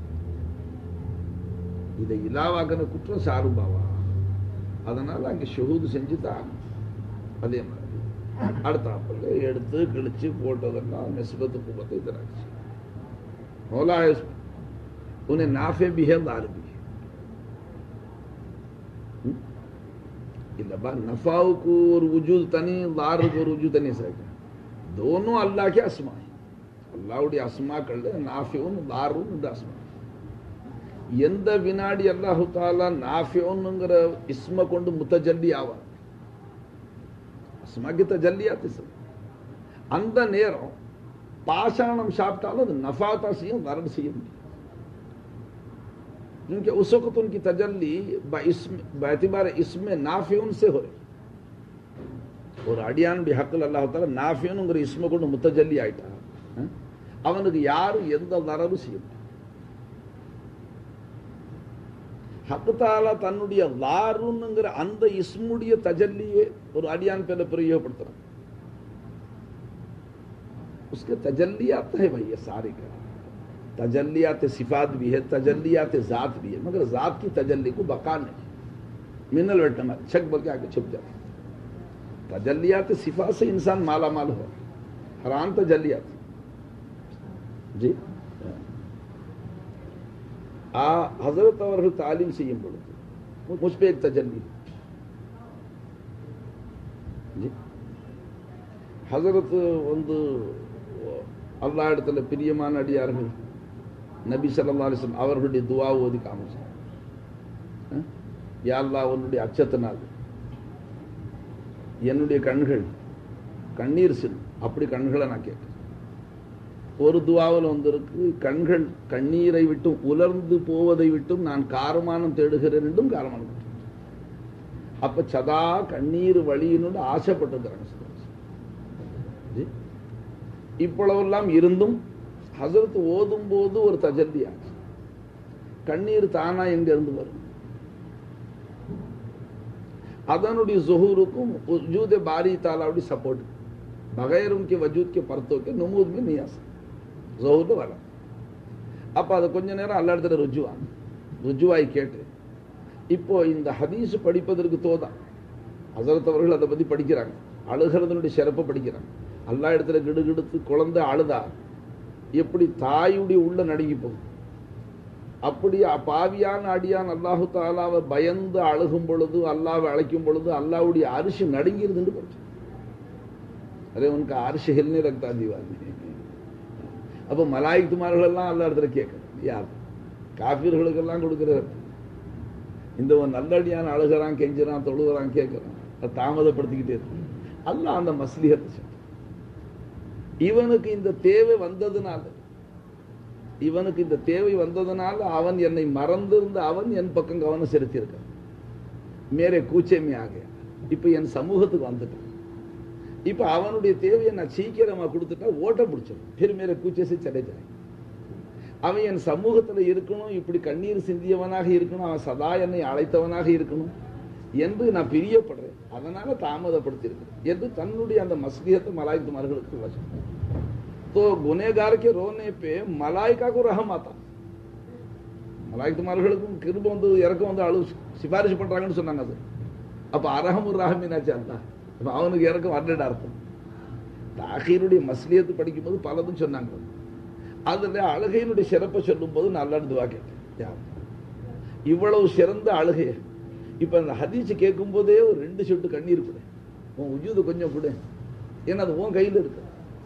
இதை இலாவாக்கின குற்றம் சாருபாவா, அதனால அங்க ஷஹூது செஞ்சுதான். அதே மாதிரி அடுத்தாப்புல எடுத்து கிழிச்சு போட்டதெல்லாம் நிஸ்பத்து குபத்தை தராச்சு. மௌலா उन्हें नाफे भी है दार भी है. नफाओ को और वजूद तनी, दार को और वजूद तनी सके. दोनों अल्लाह के अस्मा है. அல்லாஹ்வுடைய அஸ்மாக்கள் நாஃபியூன் தாரூன் இந்த அஸ்மா. எந்த வினாடி அல்லாஹு தஆலா நாஃபியூன்ங்கற இஸ்ம கொண்டு முத்தஜல்லி ஆவா, அஸ்மாக்கு தஜல்லியாத் இஸ்ம். அந்த நேரம் பாஷாணம் சாப்பிட்டாலும் அது நஃபாத்தா செய்யும், வரடு செய்ய முடியும். क्योंकि उस वक्त उनकी तजल्ली बातिबार इसमें नाफिउन से हो रही. और अडियान भी हक अल्लाह ताला नाफिउन इसमें को मुतजल्ली आयटा அவனுக்கு யாரும் எந்த தரரும் செய்ய முடியும். ஹக் தாலா தன்னுடைய லாருன்னுங்கிற அந்த இஸ்முடைய தஜல்லியே ஒரு அடியான் பேர்ல பிரயோகப்படுத்துறான். उसके तजल्लियात है भाई, ये सारे का तजल्लियात सिफात भी है, तजल्लियात ज़ात भी है, मगर ज़ात की तजल्ली को बका नहीं. मिनल वेटना छक बोल के आगे छुप जाते. तजल्लियात सिफात से इंसान माला माल हो. हराम तजल्लियात जी आ हजरत और तालीम செய்யும் பொழுது मुझ पे एक तजल्ली जी. ஹஜரத் வந்து அல்லாஹ் இடத்துல பிரியமான அடியார்கள் நபி ஸல்லல்லாஹு அலைஹி வஸல்லம் அவர்களுடைய துஆ ஓதி காமிச்சாங்க. யா அல்லாஹ், உன்னுடைய அச்சத்தினால் என்னுடைய கண்கள் கண்ணீர் சிந்தும். அப்படி கண்களை நான் கேட்கிறேன். ஒரு துஆவில் வந்திருக்கு, கண்கள் கண்ணீரை விட்டும் உலர்ந்து போவதை விட்டும் நான் காரமானம் தேடுகிறேன் என்றும் காரமானம். அப்ப சதா கண்ணீர் வழியினோடு ஆசைப்பட்டிருக்கிறாங்க. இப்பொழுதெல்லாம் இருந்தும் ஹசரத் ஓதும் போது ஒரு தஜல்லி ஆச்சு. கண்ணீர் தானா எங்க இருந்து வரும்? அதனுடைய ज़ुहूरुக்கும் वजूद बारी तालाவுடைய सपोर्ट बगैर उनके वजूद के परतों के नमूद में नहीं आ सकता. ज़ुहूर वाला அப்ப அது கொஞ்ச நேரம் அல்லாஹ் இடத்துல ருஜுவா ருஜுவாய் கேட்டு இப்போ இந்த ஹதீஸ் படிப்பதற்கு தோதான் ஹசரத் அவர்கள் அதை பத்தி படிக்கிறாங்க. அழுகிறதனுடைய சிறப்பை படிக்கிறாங்க. அல்லாஹ் இடத்துல கிடுகிடுத்து குழந்தை அழுதா எப்படி தாயுடைய உள்ள நடுங்கி போகும், அப்படி பாவியான அடியான் அல்லாஹு தாலாவை பயந்து அழுகும் பொழுது, அல்லாவை அழைக்கும் பொழுது அல்லாவுடைய அரிசி நடுங்கிறது படிச்சு. அரே உனக்கு அரிசி ஹில்னே ரக்தா தீவானி. அப்ப மலாயிக்குமார்கள் எல்லாம் அல்லா இடத்துல கேட்கணும். யார் காஃபிர்களுக்கெல்லாம் கொடுக்கிற இந்த ஒரு நல்லடியான அழுகிறான், கெஞ்சுறான், தொழுகிறான், கேட்கிறான், அதை தாமதப்படுத்திக்கிட்டே இருக்கு. அல்லாஹ் அந்த மஸ்லிஹத்தை இவனுக்கு இந்த தேவை வந்ததுனால இவனுக்கு இந்த தேவை வந்ததுனால அவன் என்னை மறந்திருந்த அவன் என் பக்கம் கவனம் செலுத்தி இருக்கான். மேரே கூச்சமே ஆக இப்ப என் சமூகத்துக்கு வந்துட்டான். இப்ப அவனுடைய தேவையை நான் சீக்கிரமா கொடுத்துட்டா ஓட்ட பிடிச்சிடும். பிற மேரே கூச்சே சலே ஜாய். அவன் என் சமூகத்துல இருக்கணும், இப்படி கண்ணீர் சிந்தியவனாக இருக்கணும், அவன் சதா என்னை அழைத்தவனாக இருக்கணும் என்று நான் பிரியப்படுறேன். அதனால தாமதப்படுத்தி இருக்கிறேன் என்று தன்னுடைய அந்த மஸ்லிஹத்தை மலாயிக்குமார்களுக்கு வச்சோம். तो गुनेगार के रोने पे मलाइका को रहम आता. மலாயிக்குமார்களுக்கும் கிருபை வந்து இறக்கம் வந்து அழு சிபாரிசு பண்றாங்கன்னு சொன்னாங்க. அது அப்ப அரஹமுர் ரஹீம்னாச்சு அல்லாஹ். அப்ப அவனுக்கு இறக்கம் வரலடா அர்த்தம். தாகீருடைய மஸ்லிஹத்து படிக்கும் போது பலதும் சொன்னாங்க. அதுல அழுகையினுடைய சிறப்பை சொல்லும் போது நான் அல்லாஹ்ட்ட துஆ கேட்டேன். இவ்வளவு சிறந்த அழுகை இப்ப அந்த ஹதீஸ் கேட்கும் போதே ஒரு ரெண்டு சொட்டு கண்ணீர் கொடு, உன் உஜூது கொஞ்சம் கொடு, ஏன்னா அது உன் கையில் இருக்கு.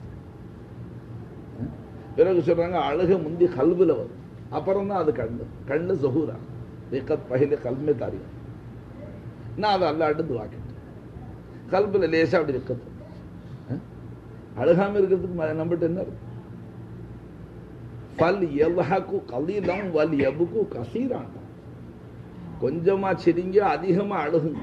பிறகு சொல்றாங்க அழுக முந்தி கல்புல வரும், அப்புறம் தான் அது கண்ணு. கண்ணு ஸுஹூரா திகத் பஹிலே கல்பே தாரி. நான் அதை அல்லாஹ்ட்ட துஆ கேட்டேன். கல்புல லேசா அப்படி இருக்கத்து. அழுகாம இருக்கிறதுக்கு நம்மகிட்ட என்ன இருக்கு? ஃபல் யல்ஹகு கலீலம் வல் யப்கு கஸீரான். கொஞ்சமா சிரிங்க, அதிகமா அழுகுங்க.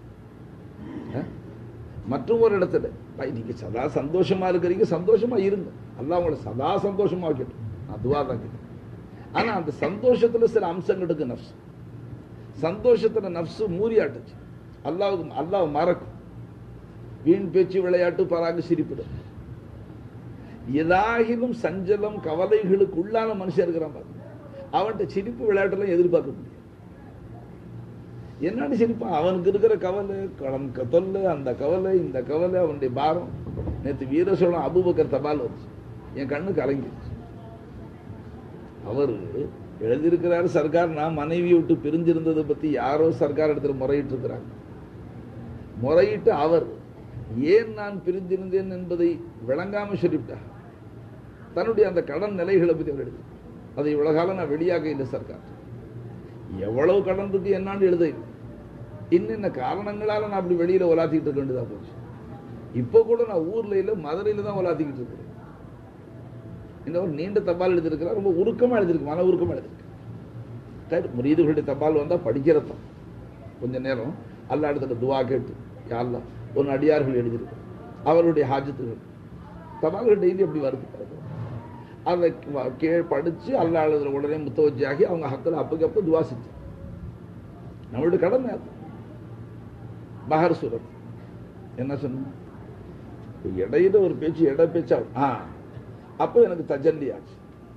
மற்றும் ஒரு இடத்துல நீங்க சதா சந்தோஷமா இருக்கிறீங்க, சந்தோஷமா இருங்க, அல்லாஹ் உங்களை சதா சந்தோஷமா வைக்கட்டும், அதுவா தான் கேட்கும். ஆனா அந்த சந்தோஷத்துல சில அம்சங்களுக்கு நஃப்ஸ், சந்தோஷத்துல நஃப்ஸ் மூரியாட்டுச்சு, அல்லாவுக்கு அல்லாஹ் மறக்கும். வீண் பேச்சு, விளையாட்டு, பராகு, சிரிப்பிடும். ஏதாகிலும் சஞ்சலம் கவலைகளுக்கு உள்ளான மனுஷன் இருக்கிறான் பாருங்க, அவன்கிட்ட சிரிப்பு விளையாட்டுலாம் எதிர்பார்க்க முடியும். என்னன்னு சிரிப்பான்? அவனுக்கு இருக்கிற கவலை, கடன் தொல்லை, அந்த கவலை, இந்த கவலை, அவனுடைய பாரம். நேற்று வீர சோழன் அபூபக்கர் தபால் வந்துச்சு, என் கண்ணு கலங்கிடுச்சு. அவர் எழுதியிருக்கிறாரு, சர்க்கார் நான் மனைவியை விட்டு பிரிஞ்சிருந்ததை பத்தி யாரோ சர்க்கார் இடத்துல முறையிட்டு இருக்கிறாங்க. முறையிட்டு அவர் ஏன் நான் பிரிந்திருந்தேன் என்பதை விளங்காம சொல்லிவிட்டார். தன்னுடைய அந்த கடன் நிலைகளை பற்றி அவர் எழுதி, அதை இவ்வளவு காலம் நான் வெளியாக இல்லை சர்க்கார், எவ்வளவு கடந்துக்கு என்னான்னு எழுத இல்லை, இன்னென்ன காரணங்களால நான் அப்படி வெளியில உலாத்திக்கிட்டு இருக்க வேண்டியதா போச்சு. இப்போ கூட நான் ஊர்ல இல்ல, மதுரையில தான் உலாத்திக்கிட்டு இருக்கிறேன். இந்த ஒரு நீண்ட தபால் எழுதியிருக்கிறார், ரொம்ப உருக்கமா எழுதியிருக்கு, மன உருக்கமா எழுதியிருக்கு. முரீதுகளுடைய தபால் வந்தா படிக்கிறதான் கொஞ்ச நேரம் அல்லாஹ் இடத்துல துவா கேட்டு, யா அல்லாஹ் ஒரு அடியார்கள் எழுதியிருக்கு அவருடைய ஹாஜத்துகள், தபால்கள் டெய்லி அப்படி வருது. அதை கே படிச்சு அல்லாஹ் எழுதுற உடனே முத்தவஜியாகி அவங்க ஹக்கில் அப்பக்கு அப்போ துவா செஞ்சு, நம்மளுடைய கடமை அது. பஹர் சூரத் என்ன சொன்ன, இடையில ஒரு பேச்சு, இட பேச்சா, ஆ அப்போ எனக்கு தஜல்லி ஆச்சு.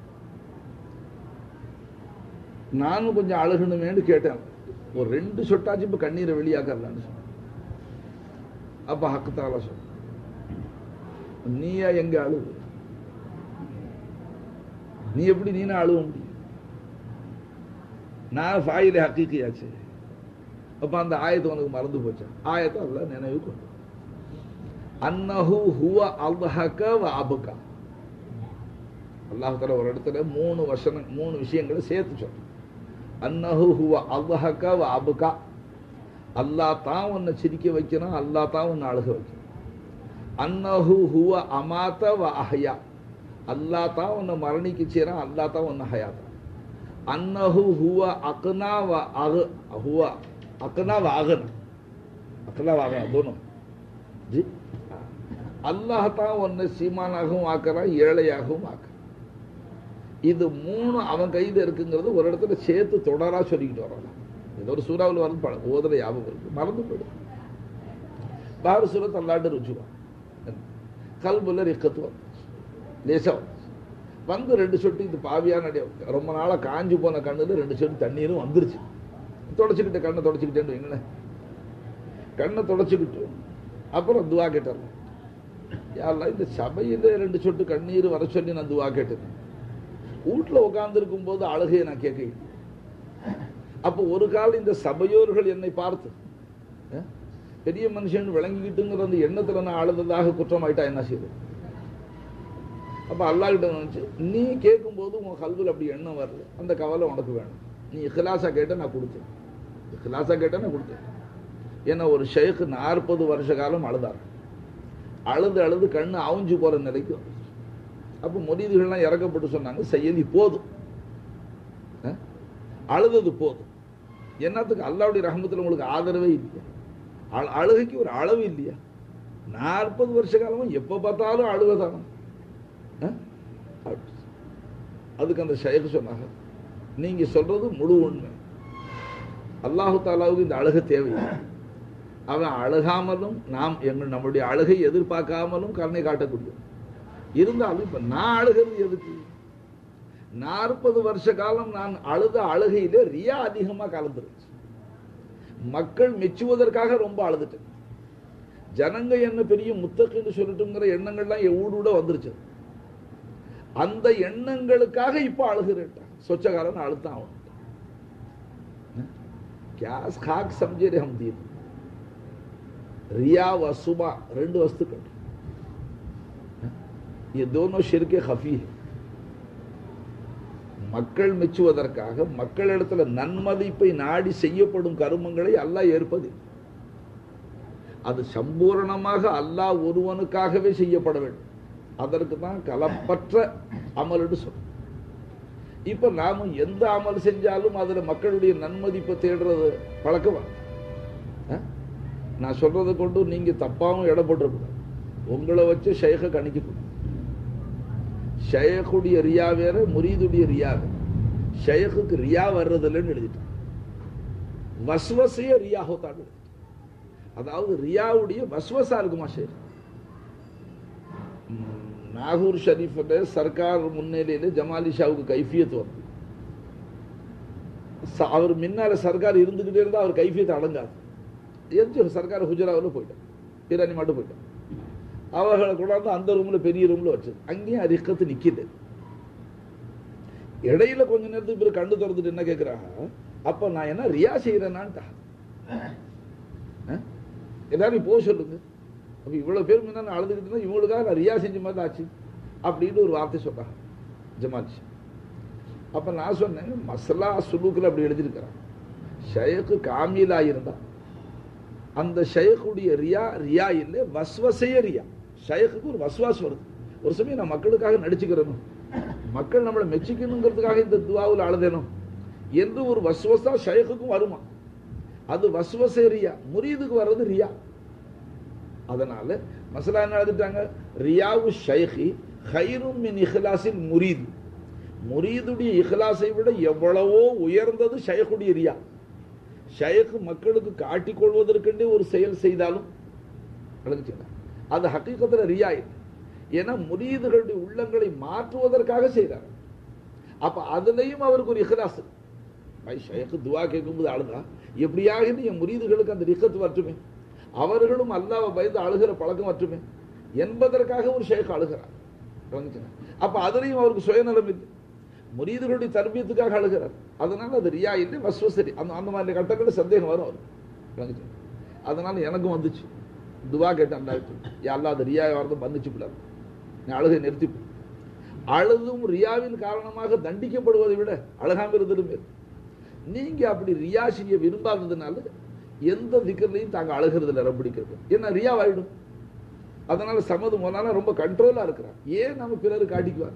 நானும் கொஞ்சம் அழுகணுமேன்னு கேட்டேன், ஒரு ரெண்டு சொட்டாச்சு இப்ப கண்ணீரை வெளியாக்கலான்னு சொன்னேன். அப்ப ஹக்குத்தால சொன்ன, நீயா எங்க அழுவு, நீ எப்படி நீனா அழுவ முடியும், நான் ஃபாயிலே ஹக்கீக்கியாச்சு. அப்ப அந்த ஆயத்தை உனக்கு மறந்து போச்சு. ஆயத்தை அல்லாஹ் நினைவு கொண்டு, அன்னஹு ஹுவ அல்ஹக வ அபகா. அல்லாஹ் தஆலா ஒரு இடத்துல மூணு வசனம், மூணு விஷயங்களை சேர்த்து சொல்றான். அன்னஹு ஹுவ அல்ஹக வ அபகா, அல்லாஹ் தான் உன்னை சிரிக்க வைக்கிறான், அல்லாஹ் தான் உன்னை அழுக வைக்கிறான். அன்னஹு ஹுவ அமாத வ அஹ்யா, அல்லாஹ் தான் உன்னை மரணிக்க செய்றான், அல்லாஹ் தான் உன்னை ஹயாத். அன்னஹு ஹுவ அக்னா வ அக ஹுவ அக்னா வ அகனா, அக்னா வ அகனா दोनों जी. அல்லாஹ் தான் உன்னை சீமானாகவும் ஆக்குறான், ஏழையாகவும் ஆக்குறான். இது மூணு அவன் கையில் இருக்குங்கிறது ஒரு இடத்துல சேர்த்து தொடரா சொல்லிக்கிட்டு வரலாம். ஏதோ ஒரு சூறாவில் வந்து பழம் ஓதுற ஞாபகம் இருக்கு, மறந்து போயிடும். பாரு சூரத் அல்லாண்டு ருச்சுவான், கல்புல ரிக்கத்து வந்து லேசா வந்து ரெண்டு சொட்டு, இது பாவியான ரொம்ப நாளா காஞ்சி போன கண்ணுல ரெண்டு சொட்டு தண்ணீரும் வந்துருச்சு. தொடச்சுக்கிட்ட கண்ணை தொடச்சுக்கிட்டேன்னு வைங்களேன், கண்ணை தொடச்சுக்கிட்டு அப்புறம் துவா கேட்டார், யாரெல்லாம் இந்த சபையில ரெண்டு சொட்டு கண்ணீர் வர சொல்லி நான் துவா கேட்டேன். வீட்டுல உட்கார்ந்து இருக்கும் போது அழுகையை நான் கேட்க. அப்போ ஒரு காலம் இந்த சபையோர்கள் என்னை பார்த்து பெரிய மனுஷன் விளங்கிக்கிட்டுங்கிற அந்த எண்ணத்துல நான் அழுததாக குற்றமாயிட்டா என்ன செய்யுது? அப்ப அல்லாஹ் கிட்ட நினைச்சு, நீ கேட்கும் போது உன் கல்வியில் அப்படி எண்ணம் வரல, அந்த கவலை உனக்கு வேணும், நீ இஹ்லாஸா கேட்ட நான் கொடுத்தேன், இஹ்லாஸா கேட்ட நான் கொடுத்தேன். ஏன்னா ஒரு ஷேக் நாற்பது வருஷ காலம் அழுதார், அழுது அழுது கண்ணு அவுஞ்சு போற நிலைக்கு. அப்ப முரீதுகள்லாம் இறக்கப்பட்டு சொன்னாங்க, செய்யலி போதும், அழுதது போதும். என்னத்துக்கு? அல்லாஹ்வுடைய ரஹ்மத்துல உங்களுக்கு ஆதரவே இல்லையா, அழுகைக்கு ஒரு அளவு இல்லையா? நாற்பது வருஷ காலமும் எப்ப பார்த்தாலும் அழுகதான. அதுக்கு அந்த ஷேக் சொன்னாங்க, நீங்க சொல்றது முழு உண்மை, அல்லாஹு தாலாவுக்கு இந்த அழுகை தேவையில்லை. அவன் அழுகாமலும் நாம் எங்கள் நம்முடைய அழுகை எதிர்பார்க்காமலும் கருணை காட்டக்கூடிய இருந்தாலும் இப்ப நான் அழுகிறது எதுக்கு? நாற்பது வருஷ காலம் நான் அழுத அழுகையில ரியா அதிகமா கலந்துருச்சு. மக்கள் மெச்சுவதற்காக ரொம்ப அழுதுட்டேன். ஜனங்க என்ன பெரிய முத்தக்குன்னு சொல்லட்டுங்கிற எண்ணங்கள்லாம் என் ஊடு வந்துருச்சு. அந்த எண்ணங்களுக்காக இப்ப அழுகிறேன். சொச்ச காலம் அழுத்தான் அவன். क्या खाक समझे रे हम दीन रिया व सुबह ரெண்டு வஸ்துக்கள். ये दोनों शिर्के खफी है. மக்கள் மெச்சுவதற்காக மக்களிடத்துல நன்மதிப்பை நாடி செய்யப்படும் கருமங்களை அல்லாஹ் ஏற்பது. அது சம்பூர்ணமாக அல்லாஹ் ஒருவனுக்காகவே செய்யப்பட வேண்டும். அதற்கு தான் கலப்பற்ற அமல்னு சொல்றோம். இப்ப நாம எந்த அமல் செஞ்சாலும் அதுல மக்களுடைய நன்மதிப்பை தேடுறது பழக்கமா? நான் சொல்றதை கொண்டு நீங்க தப்பாவும் இடப்பட்டுக்கூடாது. உங்களை வச்சு ஷேக கணிக்கக்கூடாது. ஷேகுடைய ரியா வேற, முரீதுடைய ரியா வேற. ஷேகுக்கு ரியா வர்றதில்லைன்னு எழுதிட்டான். வஸ்வசைய ரியா ஹோத்தான்னு, அதாவது ரியாவுடைய வஸ்வசா இருக்குமா ஷேக். நாகூர் ஷரீஃப்ல சர்க்கார் முன்னிலையில ஜமாலி ஷாவுக்கு கைஃபியத் வந்து அவர் முன்னால சர்க்கார் இருந்துகிட்டே இருந்தா அவர் கைஃபியத்தை அடங்காது. எரிஞ்சு சர்க்கார் ஹுஜராவில் போயிட்டான், பிராணி மட்டும் போயிட்டான். அவர்களை கொண்டாந்து அந்த ரூம்ல பெரிய ரூம்ல வச்சது. அங்கேயும் அரிக்கத்து நிக்கல. இடையில கொஞ்ச நேரத்துக்கு பிறகு கண்டு திறந்துட்டு என்ன கேட்கிறாங்க, அப்ப நான் என்ன ரியா செய்யறேன்னான்ட்டா, எல்லாரும் போ சொல்லுங்க. அப்ப இவ்வளவு பேர் முன்னாடி அழுதுகிட்டு இருந்தா இவங்களுக்காக நான் ரியா செஞ்ச மாதிரி ஆச்சு அப்படின்னு ஒரு வார்த்தை சொல்றாங்க ஜமாத். அப்ப நான் சொன்னேன், மசலா சுலூக்கில் அப்படி எழுதியிருக்கிறான். ஷேக்கு காமிலா இருந்தா அந்த ஷேக்குடைய ரியா ரியா இல்லை, வஸ்வசைய ரியா. ஷேக்குக்கு ஒரு வஸ்வாஸ் வருது. ஒரு சமயம் நான் மக்களுக்காக நடிச்சுக்கிறேனும், மக்கள் நம்மளை மெச்சிக்கணுங்கிறதுக்காக இந்த துவாவில் அழுதேனும் என்று ஒரு வஸ்வசா ஷேக்குக்கும் வருமா? அது வஸ்வசை ரியா. முரீதுக்கு வர்றது ரியா. அதனால மசலா என்ன எழுதிட்டாங்க, ரியாவு ஷைஹி ஹைரும் மின் இஹ்லாஸில் முரீது. முரீதுடைய இஹ்லாஸை விட எவ்வளவோ உயர்ந்தது ஷைஹுடைய ரியா. ஷைஹ் மக்களுக்கு காட்டிக் கொள்வதற்கென்றே ஒரு செயல் செய்தாலும் அது ஹக்கீகத்தில் ரியா இல்லை. ஏன்னா முரீதுகளுடைய உள்ளங்களை மாற்றுவதற்காக செய்தார். அப்ப அதுலயும் அவருக்கு ஒரு இஹ்லாஸ். ஷைஹ் துவா கேட்கும்போது அழுதா, எப்படியாக என் முரீதுகளுக்கு அந்த ரிக்கத்து வரட்டுமே, அவர்களும் அல்லாஹ்வை பயந்து அழுகிற பழக்கம் வரட்டுமே என்பதற்காக ஒரு ஷேக் அழுகிறார். அப்ப அதுலயும் அவருக்கு சுயநலம் இல்லை, முரீதுகளுடைய தர்பியத்துக்காக அழுகிறார். அதனால அது ரியா இல்லை, வஸ்வசரி. அந்த அந்த மாதிரி கட்டங்களில் சந்தேகம் வரும் அவருக்கு. அதனால எனக்கும் வந்துச்சு, துவா கேட்டேன், அல்லாஹ் அது ரியா வரதும் வந்துச்சு பிள்ளாது, நான் அழுகை நிறுத்தி. அழுதும் ரியாவின் காரணமாக தண்டிக்கப்படுவதை விட அழகாம இருந்ததுமே. நீங்க அப்படி ரியா செய்ய விரும்பாததுனால எந்த திக்கர்லையும் தாங்க அழுகிறதுல ரப்பிடிக்கிறது, ஏன்னா ரியா ஆயிடும். அதனால சமது மோனால ரொம்ப கண்ட்ரோலா இருக்கிறார். ஏன் நம்ம பிறரு காட்டிக்குவார்,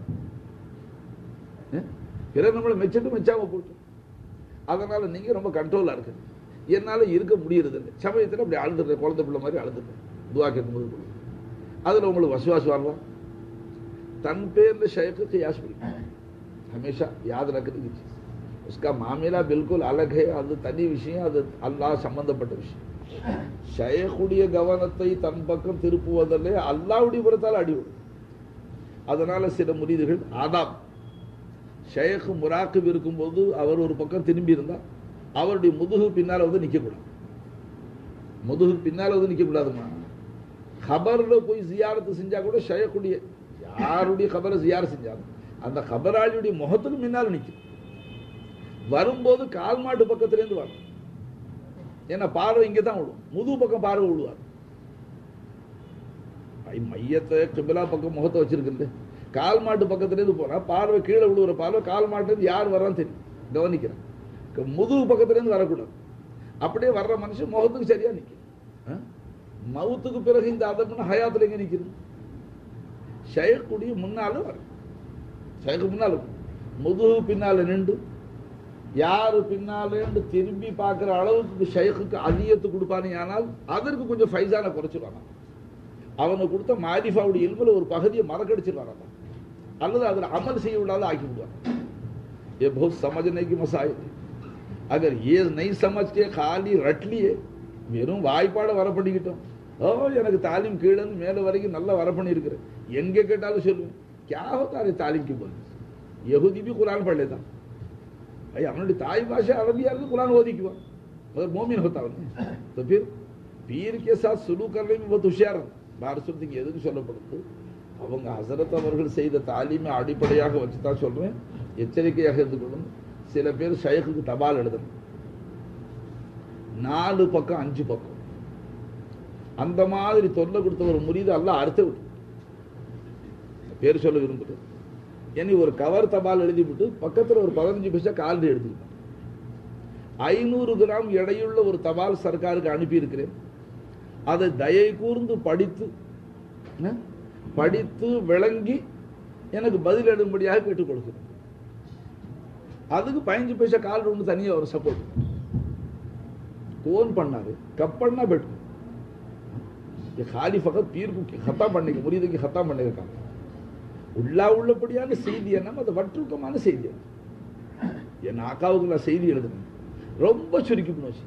பிறர் நம்மளை மெச்சிட்டு மெச்சாம போட்டு. அதனால நீங்க ரொம்ப கண்ட்ரோலா இருக்கு. என்னால இருக்க முடியறது இல்லை. சமயத்தில் அப்படி அழுதுறேன், குழந்தை பிள்ளை மாதிரி அழுதுறேன் துவா கேட்கும்போது. அதுல உங்களுக்கு வசுவாசு வரலாம். தன் பேர்ல ஷேக்கு கியாஸ் பிடிக்கும், ஹமேஷா யாद रखने की चीज. उसका मामला बिल्कुल अलग है. அது தனி விஷயம், அது அல்லாஹ் சம்பந்தப்பட்ட விஷயம். ஷேக்குடைய கவனத்தை தன் பக்கம் திருப்புவதில்லை, அல்லாஹ்வுடைய புறத்தால் அடிவிடும். அதனால சில முரீதுகள் ஆதாப், ஷேக் முராக்கிப் இருக்கும்போது அவர் ஒரு பக்கம் திரும்பி இருந்தா அவருடைய முதுகு பின்னால வந்து நிக்க கூடாது. முதுகு பின்னால வந்து நிக்க கூடாதுமா. கபர்ல போய் ஜியாரத்து செஞ்சா கூட ஷேக்குடைய யாருடைய கபரை ஜியாரத் செஞ்சாலும் அந்த கபராளியுடைய முகத்துக்கு முன்னால் நிற்கும். வரும்போது கால் மாட்டு பக்கத்திலேருந்து வரும். ஏன்னா பார்வை இங்கே தான் விழும், முதுகு பக்கம் பார்வை விழுவார். மையத்தை கிபிலா பக்கம் முகத்தை வச்சிருக்கு, கால் மாட்டு பக்கத்திலேருந்து போனா பார்வை கீழே விழுவுற பார்வை கால் மாட்டுலேருந்து யார் வர்றான்னு தெரியும், கவனிக்கிறேன். முதுகு பக்கத்திலேருந்து வரக்கூடாது. அப்படியே வர்ற மனுஷன் முகத்துக்கு சரியா நிற்கும். மவுத்துக்கு பிறகு இந்த அதம்னா ஹயாத்துல எங்க நிற்கிறது? ஷேக்குடைய முன்னாலும் வரும், ஷேக்கு முன்னாலும் முதுகு பின்னால நின்று யாரு பின்னாலேன்னு திரும்பி பார்க்கிற அளவுக்கு ஷேக்குக்கு அதிகத்து கொடுப்பானே. ஆனால் அதற்கு கொஞ்சம் ஃபைசான குறைச்சிருவாங்க. அவனுக்கு கொடுத்த மாரிஃபாவுடைய இல்முல ஒரு பகுதியை மறக்கடிச்சிருவாங்க, அல்லது அதில் அமல் செய்ய விடாத ஆக்கி விடுவாங்க. ये बहुत समझने की मसाइल है. अगर ये नहीं समझ के खाली रट लिए, வெறும் வாய்ப்பாட வர பண்ணிக்கிட்டோம், ஓ எனக்கு தாலீம் கீழன்னு மேல வரைக்கும் நல்லா வர பண்ணியிருக்கிறேன், எங்க கேட்டாலும் சொல்லுவேன் क्या होता है तालीम की बोल. यहूदी भी कुरान पढ़ लेता भाई, அவனுடைய தாய் பாஷை அரபியா இருந்து कुरान ஓதிக்குவான், मगर मोमिन होता है. तो फिर पीर के साथ सुलूक करने में बहुत होशियार है. பாரசுரத்துக்கு எதுக்கு சொல்லப்படுது? அவங்க ஹசரத் அவர்கள் செய்த தாலீமை அடிப்படையாக வச்சுதான் சொல்றேன், எச்சரிக்கையாக இருந்து கொள்ளும். சில பேர் ஷேக்குக்கு தபால் எழுதணும், நாலு பக்கம் அஞ்சு பக்கம் அந்த மாதிரி தொல்லை கொடுத்த ஒரு முரீது அல்லாஹ் அறுத்து விட்டு பேர் சொல்ல விரும்புது. இனி ஒரு கவர் தபால் எழுதி விட்டு பக்கத்தில் ஒரு பதினஞ்சு பைசா கால்டி எடுத்துக்கிட்டோம். ஐநூறு கிராம் எடையுள்ள ஒரு தபால் சர்க்காருக்கு அனுப்பி இருக்கிறேன். அதை தயை கூர்ந்து படித்து படித்து விளங்கி எனக்கு பதில் எழுதும்படியாக கேட்டுக்கொள்கிறேன். அதுக்கு பதினஞ்சு பைசா கால் ஒன்று தனியாக ஒரு சப்போர்ட் कौन पढ़ना है कब पढ़ना बैठो ये खाली फकत पीर को खता पढ़ने के मुरीद की खता पढ़ने का काम उल्ला உள்ளபடியான செய்தி என்ன அது வற்றுக்கமான செய்தி என் ஆகாவுக்குள்ள செய்தி எழுதுங்க ரொம்ப சுருக்கி போச்சு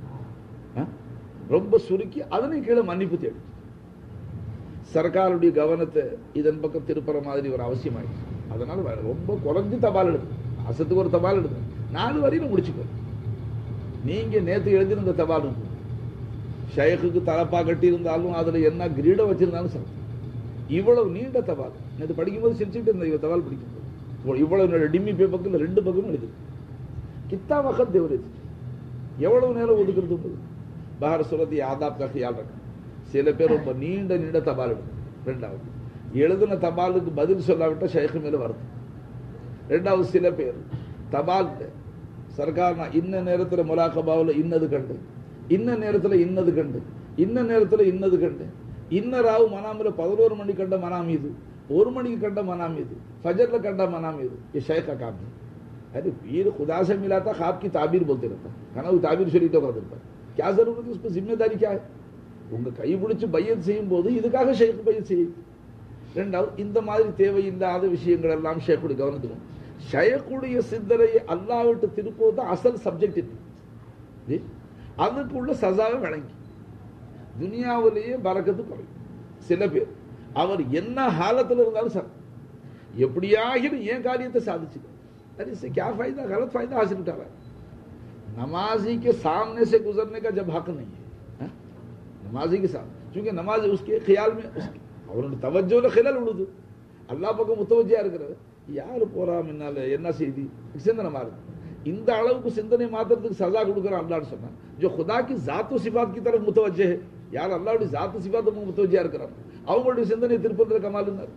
ரொம்ப சுருக்கி அதனை கீழே மன்னிப்பு தேடு சர்க்காருடைய கவனத்தை இதன் பக்கம் திருப்புற மாதிரி ஒரு அவசியமாயிடுச்சு. அதனால ரொம்ப குறைஞ்சு தபால் எழுது அசத்துக்கு ஒரு தபால் எழுது நாலு வரையில முடிச்சுக்கோ. நீங்க நேற்று எழுதியிருந்த தபால் இருக்கும் ஷேக்குக்கு தலப்பா கட்டி இருந்தாலும் அதுல என்ன கிரீட வச்சிருந்தாலும் சரி இவ்வளவு நீண்ட தபால் நேற்று படிக்கும்போது சிரிச்சுட்டு இருந்த தபால் படிக்கும் இவ்வளவு டிம்மி பேப்பர்ல ரெண்டு பக்கமும் எழுது கித்தா வகத் தேவரேஜ் எவ்வளவு நேரம் ஒதுக்குறது பார சுரத்தி ஆதாப் கா ख्याल रखना சில பேர் ரொம்ப நீண்ட நீண்ட தபால் எழுது ரெண்டாவது எழுதின தபாலுக்கு பதில் சொல்லாவிட்ட ஷேக் மேல வருது ரெண்டாவது சில பேர் தபால் सरकार ना इन நேரத்துல முலாகபாவுல இன்னது கண்டு இன்ன நேரத்துல இன்னது கண்டு இன்ன நேரத்துல இன்னது கண்டு இன்ன ராவு மனாமில பதினொரு மணி கண்ட மனாம் இது ஒரு மணிக்கு கண்ட மனாம் இது फजर ல கண்ட மனாம் இது ये शेख का काम है. अरे पीर खुदा से मिला था ख्वाब की ताबीर बोलते रहता खाना वो ताबीर शरीफ तो कर देता क्या जरूरत है उस पर जिम्मेदारी क्या है உங்க கை பிடிச்சு பையத் செய்யும் போது இதுக்காக ஷேக் பையத் செய்யும். ரெண்டாவது இந்த மாதிரி தேவையில்லாத விஷயங்கள் எல்லாம் ஷேக்குடைய கவனத்துக்கும் ஷேக்குடைய சிந்தனை அல்லாஹ் விட்டு திருப்போது அசல் சப்ஜெக்ட் இது அதுக்குள்ள சசாவை வழங்கி துனியாவிலேயே பரக்கத்து குறையும். சில பேர் அவர் என்ன ஹாலத்தில் இருந்தாலும் சார் எப்படியாகிற ஏன் காரியத்தை சாதிச்சு अरे इससे क्या फायदा गलत फायदा हासिल उठा रहा है. नमाजी के सामने से गुजरने का जब हक नहीं है नमाजी के साथ क्योंकि नमाज उसके ख्याल में उसकी அவரோட தவஜ்ஜோல खिलल உழுது அல்லாஹ் பக்கம் முத்தவஜ்ஜியா இருக்கிறது யாரு போறா முன்னால என்ன செய்தி சிந்தனை மாறுது. இந்த அளவுக்கு சிந்தனை மாத்திரத்துக்கு சஜா கொடுக்குறான் அல்லாஹ்னு சொன்னா जो खुदा की जात और सिफात की तरफ मुतवज्जे है யார் அல்லாஹ்வுடைய जात और सिफात பக்கம் முத்தவஜ்ஜியா இருக்கிறாங்க அவங்களுடைய சிந்தனை திருப்பதில கமால் என்ன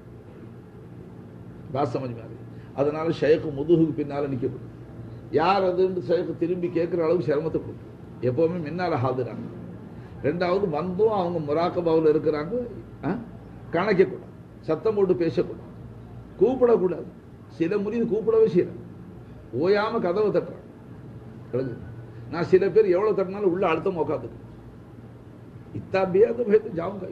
बात समझ में आ रही. அதனால ஷேக் முதுகுக்கு பின்னால நிக்கணும் யார் அதுன்னு ஷேக் திரும்பி கேட்கிற அளவுக்கு சிரமத்தை கொடுக்கும் எப்பவுமே முன்னால ஹாதிராங்க. ரெண்டாவது வந்தும் அவங்க முராக்கபாவில் இருக்கிறாங்க கணக்கக்கூடாது சத்தம் போட்டு பேசக்கூடாது கூப்பிடக்கூடாது. சில முறிது கூப்பிடவே செய்யறாங்க ஓயாம கதவை தட்டுறாங்க. நான் சில பேர் எவ்வளவு தட்டினாலும் உள்ள அழுத்தம் உட்காந்துக்கு இத்தா பேத பயத்து ஜாவுங்க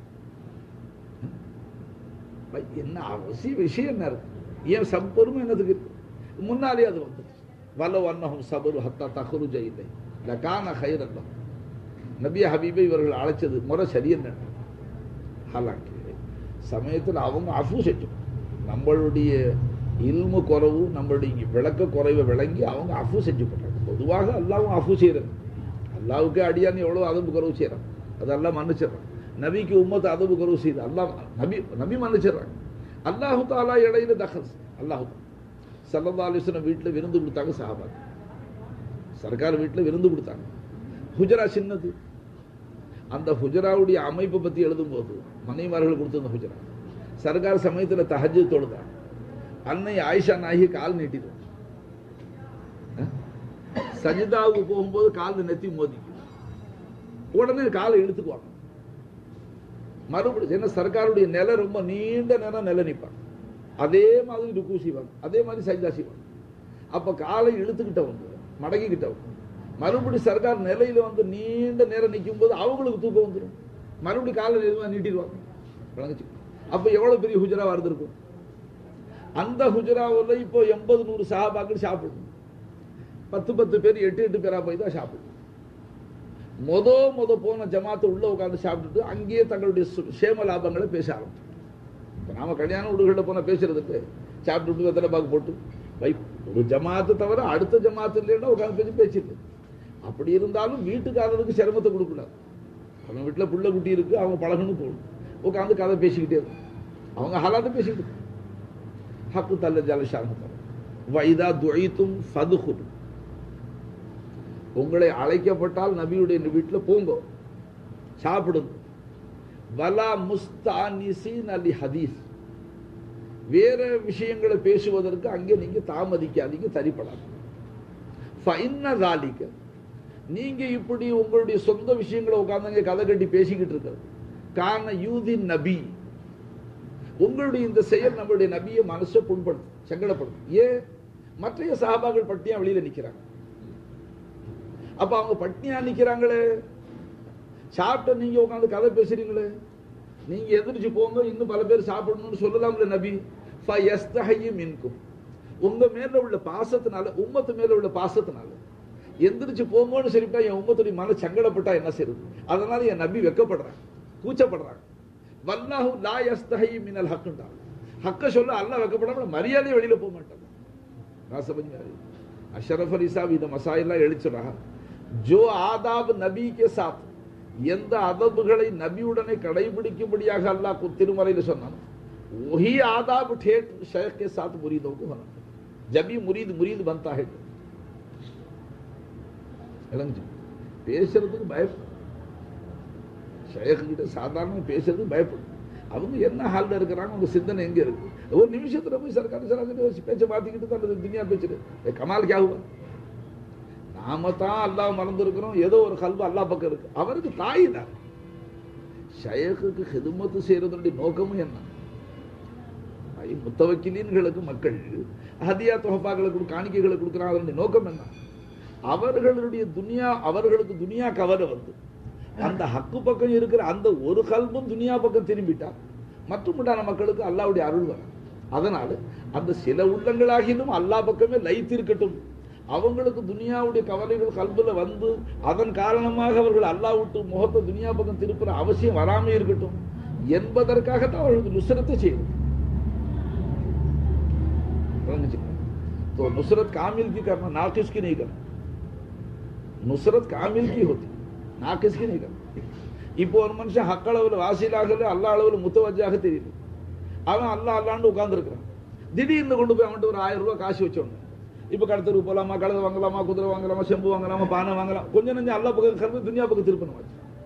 என்ன அவசிய விஷயம் என்ன இருக்கு ஏன் சப் பொறுமை என்னதுக்கு இருக்கு முன்னாலே அது வந்து வலோ அன்னஹும் சபரு ஹத்தா தஹ்ருஜ இலை லகான கைரன் லஹும் நபி ஹபீபை இவர்கள் அழைச்சது முறை சரியன்னு ஹாலாக்கி சமயத்தில் அவங்க அஃபு செஞ்சோம் நம்மளுடைய இல்மு குறைவு நம்மளுடைய விளக்க குறைவை விளங்கி அவங்க அஃபு செஞ்சு போட்டாங்க. பொதுவாக அல்லாவும் அஃபு செய்யறாங்க அல்லாவுக்கு அடியான்னு எவ்வளவு அதம்பு குறைவு செய்யறாங்க அது எல்லாம் மன்னிச்சிடறாங்க. நபிக்கு உம்மத்து அதம்பு குறைவு செய்யுது அல்லாஹ் நபி நபி மன்னிச்சிடறாங்க. அல்லாஹு தாலா இடையில தகல் அல்லாஹு ஸல்லல்லாஹு அலைஹி வஸல்லம் வீட்டில் விருந்து கொடுத்தாங்க சஹாபா சர்க்கார் வீட்டில் விருந்து கொடுத்தாங்க. ஹுஜரா சின்னது அந்த ஹுஜராவுடைய அமைப்பை பத்தி எழுதும் போது மனைவிமார்கள் கொடுத்த ஹுஜரா சர்க்கார் சமயத்தில் தஹஜ்ஜுத் தொழுதாங்க. அன்னை ஆயிஷா நாயகி கால் நீட்டிடும் சஜிதாவுக்கு போகும்போது கால் நெத்தி மோதிக்கும் உடனே காலை இழுத்துக்குவாங்க மறுபடியும் என்ன சர்க்காருடைய நிலை ரொம்ப நீண்ட நேரம் நிலை நிற்பாங்க அதே மாதிரி ருக்கு செய்வாங்க அதே மாதிரி சஜிதா செய்வாங்க. அப்ப காலை இழுத்துக்கிட்டவங்க மடங்கிக்கிட்டவங்க மறுபடியும் சர்க்கார் நிலையில வந்து நீண்ட நேரம் நிற்கும் போது அவங்களுக்கு தூக்கம் வந்துடும் மறுபடியும் காலை நீட்டிடுவாங்க. அப்ப எவ்வளவு பெரிய ஹுஜரா வருது அந்த ஹுஜராவில் இப்போ எண்பது நூறு சஹாபாக்கள் சாப்பிடணும் பத்து பத்து பேர் எட்டு எட்டு பேரா போய் தான் சாப்பிடணும். மொத மொத போன ஜமாத்தை உள்ள உட்காந்து சாப்பிட்டுட்டு அங்கேயே தங்களுடைய சேம லாபங்களை பேச ஆரம்பிச்சு. இப்போ நாம கல்யாண வீடுகளில் போன பேசுறதுக்கு சாப்பிட்டு வெத்தலை பாக்கு போட்டு வை ஒரு ஜமாத்து தவிர அடுத்த ஜமாத்து இல்லைன்னா உட்காந்து பேசி பேசிட்டு அப்படி இருந்தாலும் வீட்டுக்காரருக்கு சிரமத்தை கொடுக்கூடாது. அவங்க வீட்டில் புள்ள குட்டி இருக்கு அவங்க பழகணும் போகணும் உட்காந்து கதை பேசிக்கிட்டே இருக்கும் அவங்க ஹலாத்தை பேசிக்கிட்டு ஹக்கு தல்ல ஜலஷான வைதா துஐத்தும் ஃபதுகுல் உங்களை அழைக்கப்பட்டால் நபியுடைய வீட்டில் போங்க சாப்பிடுங்க. வலா முஸ்தானிசின் அலி ஹதீஸ் வேற விஷயங்களை பேசுவதற்கு அங்கே நீங்க தாமதிக்காதீங்க தரிப்படாது. நீங்க இப்படி உங்களுடைய சொந்த விஷயங்களை உட்கார்ந்து கதை கட்டி பேசிக்கிட்டு இருக்கிறது காரண யூதி நபி உங்களுடைய இந்த செயல் நம்மளுடைய நபியை மனசை புண்படுத்தும், சங்கடப்படுத்தும். ஏன்? மற்ற சஹாபாக்கள் பட்டினியா வெளியில நிக்கிறாங்க. அப்ப அவங்க பட்டினியா நிக்கிறாங்களே, சாப்பிட்ட நீங்க உட்காந்து கதை பேசுறீங்களே, நீங்க எதிர்த்து போங்க, இன்னும் பல பேர் சாப்பிடணும்னு சொல்லலாம்ல நபி. மின்கும், உங்க மேல உள்ள பாசத்தினால, உம்மத்து மேல உள்ள பாசத்தினால எந்திரிச்சு போங்கன்னு சொல்லிட்டா என் உம்மத்துடைய மன சங்கடப்பட்டா என்ன செய்யுது? அதனால என் நபி வெக்கப்படுறாங்க, கூச்சப்படுறாங்க. வல்லாஹு லா யஸ்தஹி மினல் ஹக்ண்டா, ஹக்க சொல்ல அல்லாஹ் வெக்கப்படாம மரியாதையை வெளியில போக மாட்டாங்க. நான் समझ में आ रही अशरफ अली साहब இந்த மசாயிலா எழுதிச்சறா, जो आदाब नबी के साथ, எந்த அதபுகளை நபியுடனே கடைபிடிக்கும்படியாக அல்லாஹ் திருமறையில் சொன்னான், वही आदाब ठेठ शेख के साथ मुरीदों को होना, जब भी मुरीद मुरीद बनता है. பேசுறதுக்கு பயப்படும், ஷேக் கிட்ட சாதாரண பேசுறதுக்கு பயப்படும். அவங்க என்ன ஹால்ல இருக்கிறாங்க, அவங்க சிந்தனை எங்க இருக்கு? ஒரு நிமிஷத்துல போய் சர்க்கார் சராசரி பேச்ச மாத்திக்கிட்டு தான் துனியா பேச்சுட்டு கமால் क्या हुआ? நாம தான் அல்லாஹ் மறந்துருக்கிறோம், ஏதோ ஒரு கல்வி அல்லாஹ் பக்கம் இருக்கு. அவருக்கு தாய் தான். ஷேக்குக்கு ஹிதுமத்து செய்யறதுடைய நோக்கமும் என்ன? முத்தவக்கிலீன்களுக்கு மக்கள் ஹதியா தொஹபாக்களை காணிக்கைகளை கொடுக்கிறாங்க, அதனுடைய நோக்கம் என்ன? அவர்களுடைய துனியா, அவர்களுக்கு துனியா கவலை வந்து அந்த ஹக்கு பக்கம் இருக்கிற அந்த ஒரு கல்பும் துனியா பக்கம் திரும்பிட்டா மற்றுமுண்டான மக்களுக்கு அல்லாஹ்வுடைய அருள் வரும். அதனால அந்த சில உள்ளங்களாகிலும் அல்லாஹ் பக்கமே லைத்திருக்கட்டும், அவங்களுக்கு துனியாவுடைய கவலைகள் கல்புல வந்து அதன் காரணமாக அவர்கள் அல்லாஹ் விட்டு முகத்தை துனியா பக்கம் திருப்புற அவசியம் வராமல் இருக்கட்டும் என்பதற்காகத்தான் அவர்களுக்கு நுஸ்ரத்தை செய்யும். तो नुसरत कामिल की करना, नाकिस की नहीं करना. नुसरत कामिल की होती, नाकिस की नहीं करना. இப்போ ஒரு மனுஷன் ஹக் அளவில் வாசிலாகல அல்லா அளவில் முத்தவஜாக தெரியுது, அவன் அல்லா அல்லான்னு உட்கார்ந்துருக்கிறான். திடீர்னு கொண்டு போய் அவன்ட்டு ஒரு ஆயிரம் ரூபாய் காசு வச்சோங்க, இப்போ கடத்தருக்கு போகலாமா, கழுதை வாங்கலாமா, குதிரை வாங்கலாமா, செம்பு வாங்கலாமா, பானை வாங்கலாம், கொஞ்சம் நஞ்சம் அல்லா பக்கம் கல்வி दुनिया பக்கம் திருப்பணும்.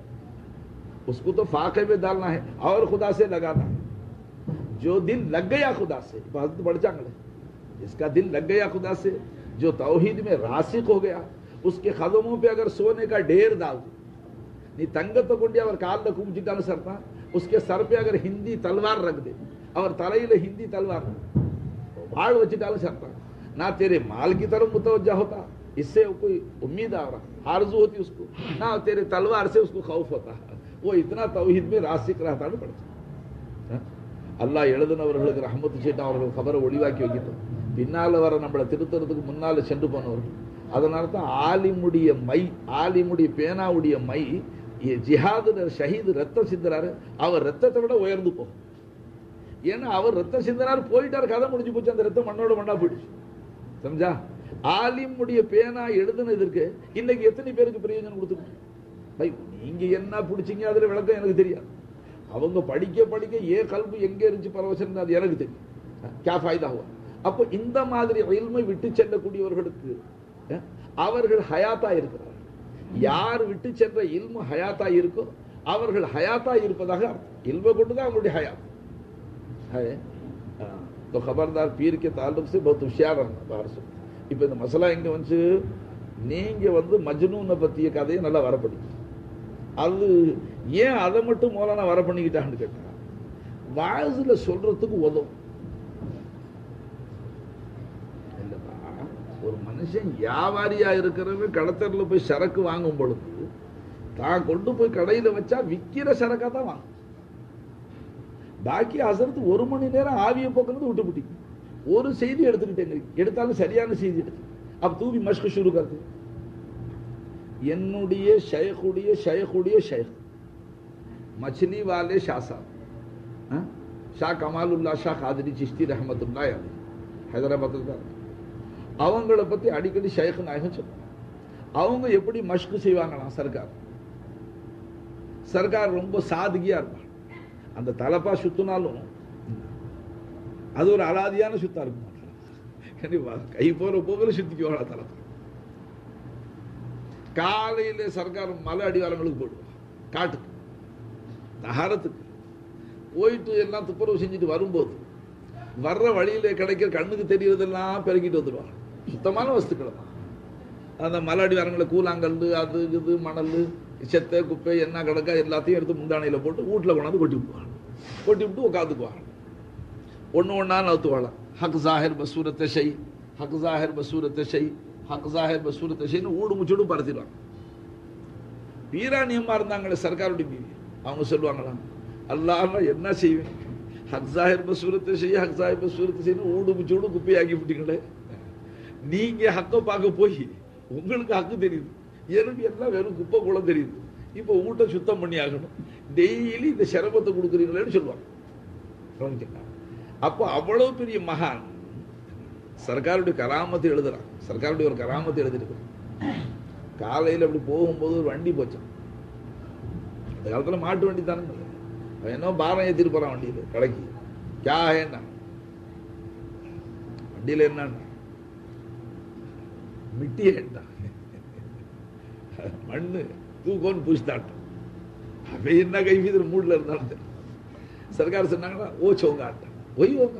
उसको तो फाके में डालना है और खुदा से लगाना है. जो दिल लग गया खुदा से, बात बढ़ जाएंगे, जिसका दिल लग गया खुदा से, जो तौहीद में रासिक हो गया, उसके कदमों पे अगर सोने का ढेर डाल दे, नहीं तंगत कोंडी और काल कुंचिटाल सरता, उसके सर पे अगर हिंदी तलवार रख दे और तलैले हिंदी तलवार भाड़ वचिटाल सरता, ना तेरे माल की तरफ मुतवज्जा होता, इससे कोई उम्मीद आ रहा, आरजू होती उसको, ना तेरे तलवार से उसको खौफ होता. वो इतना तौहीद में रासिक रहता नहीं पड़ता. அல்லாஹ் எழுதினவர்களுக்கு ரஹ்மத்து செய்தான், அவர்கள் கபரை ஒளிவாக்கி வைக்கட்டும். பின்னால வர நம்மளை திருத்தறதுக்கு முன்னால சென்று போனவர்கள். அதனால தான் ஆலிமுடைய மை, ஆலிமுடைய பேனாவுடைய மை, ஜிஹாதுல ஷஹீது ரத்தம் சிந்தறாரு, அவர் ரத்தத்தை விட உயர்ந்து போகும். ஏன்னா அவர் ரத்தம் சிந்தனார், போயிட்டார், கதை முடிஞ்சு போச்சு, அந்த ரத்தம் மண்ணோட மண்ணா போயிடுச்சு. समझा? ஆலிமுடைய பேனா எழுதுனதற்கு இன்னைக்கு எத்தனை பேருக்கு பிரயோஜனம் கொடுத்துருக்கு? பை நீங்க என்ன பிடிச்சீங்க அதுல விளக்கம் எனக்கு தெரியாது. அவங்க படிக்க படிக்க ஏ கல்வி எங்க இருந்துச்சு பரவசம் அது எனக்கு தெரியும். क्या फायदा हुआ? அப்போ இந்த மாதிரி இல்மை விட்டு செல்லக்கூடியவர்களுக்கு அவர்கள் ஹயாத்தா இருக்கிறார்கள். யார் விட்டு சென்ற இல்மு ஹயாத்தா இருக்கோ அவர்கள் ஹயாத்தா இருப்பதாக அர்த்தம். இல்மை கொண்டுதான் அவங்களுடைய ஹயாத் है. तो खबरदार पीर के ताल्लुक से बहुत होशियार रहना बाहर से. இப்போ இந்த மசலா எங்க வந்து நீங்க வந்து மஜ்னூனை பத்திய கதையை நல்லா வரப்படிங்க. அது ஏன் அதை மட்டும் மௌலானா வர பண்ணிக்கிட்டான்னு கேட்டா, வாசுல சொல்றதுக்கு உதவும். இல்லப்பா, ஒரு மனுஷன் வியாபாரியா இருக்கிறவன் கடத்தரில் போய் சரக்கு வாங்கும் பொழுது தான் கொண்டு போய் கடையில வச்சா விக்கிற சரக்கா தான் வாங்கும். பாக்கி அசரத்து ஒரு மணி நேரம் ஆவிய போக்குறது விட்டு விட்டீங்க. ஒரு செய்தி எடுத்துக்கிட்டேங்க, எடுத்தாலும் சரியான செய்தி எடுத்து அப்ப தூவி மஷ்கு शुरू करते. என்னுடைய ஷைഖுடைய ஷைഖுடைய ஷைഖ் मछली वाले शाह साहब, शाह कमालुल्लाह शाह कादरी चिश्ती रहमतुल्लाह अलैह ஹைதராபாத் இருக்காங்க. அவங்கள பத்தி அடிக்கடி ஷைഖ் நாயகம் சொல்லுவாங்க. அவங்க எப்படி மஷ்கு செய்வாங்களாம் சர்க்கார். சர்க்கார் ரொம்ப சாதுகியா இருப்பாங்க. அந்த தலப்பா சுத்தினாலும் அது ஒரு அலாதியான சுத்தா இருக்கும். கை போற போகல சுத்திக்குவாங்க தலப்பா. காலையில சர்க்கார் மலை அடிவாரங்களுக்கு போடுவாங்க, காட்டுக்கு தஹாரத்துக்கு போயிட்டு எல்லாம் துப்புரவு செஞ்சுட்டு வரும்போது வர்ற வழியில கிடைக்கிற கண்ணுக்கு தெரியறதெல்லாம் பெருக்கிட்டு வந்துடுவாங்க. சுத்தமான வஸ்துக்களை தான். அந்த மலை அடிவாரங்களை கூழாங்கல், அது இது மணல், செத்தை குப்பை என்ன கிடக்கா எல்லாத்தையும் எடுத்து முந்தானையில போட்டு வீட்டில் கொண்டாந்து கொட்டி விட்டுவாங்க. கொட்டி விட்டு உட்காந்துக்குவாங்க. ஒன்று ஒன்றா நவுத்துவாளாம். ஹக் ஜாஹிர் பசூரத்தை ஷை, ஹக் ஜாஹிர் பசூரத்தை ஷை, ஹக் ஜாஹிர் பசூரத்தை ஷைன்னு ஊடு முச்சோடு பரத்திடுவாங்க. வீராணியமாக இருந்தாங்களே சர்க்காருடைய பீவி, அவங்க சொல்லுவாங்களாம், அல்லாஹ் என்ன செய்வேன், ஹக் ஜாஹிர் பசூரத்தை ஷை, ஹக் ஜாஹிர் பசூரத்தை ஷைன்னு ஊடு முச்சோடு குப்பையாக்கி விட்டீங்களே. நீங்க ஹக்கை பார்க்க போய் உங்களுக்கு ஹக்கு தெரியுது, எனக்கு எல்லாம் வெறும் குப்பை குளம் தெரியுது. இப்போ வீட்டை சுத்தம் பண்ணி ஆகணும், டெய்லி இந்த சிரமத்தை கொடுக்குறீங்களேன்னு சொல்லுவாங்க. அப்போ அவ்வளவு பெரிய மகான் சர்க்காருடைய கராமத்தை எழுதுறான். சர்க்காருடைய ஒரு கராமத்தை எழுதிருக்கிறான். காலையில் அப்படி போகும்போது ஒரு வண்டி போச்சான். அந்த காலத்தில் மாட்டு வண்டி தானே, அவன் என்ன பாரம் ஏற்றிட்டு போறான் வண்டியில் கடைக்கு. கே என்ன வண்டியில் என்ன மிட்டி ஏட்டான், மண்ணு தூக்கோன்னு பூசித்தாட்டம். அவன் என்ன கைவிதிர மூடில் இருந்தாலும் தெரியும். சர்க்கார் சொன்னாங்கன்னா ஓச்சவங்க ஆட்டான், ஒய்வோங்க.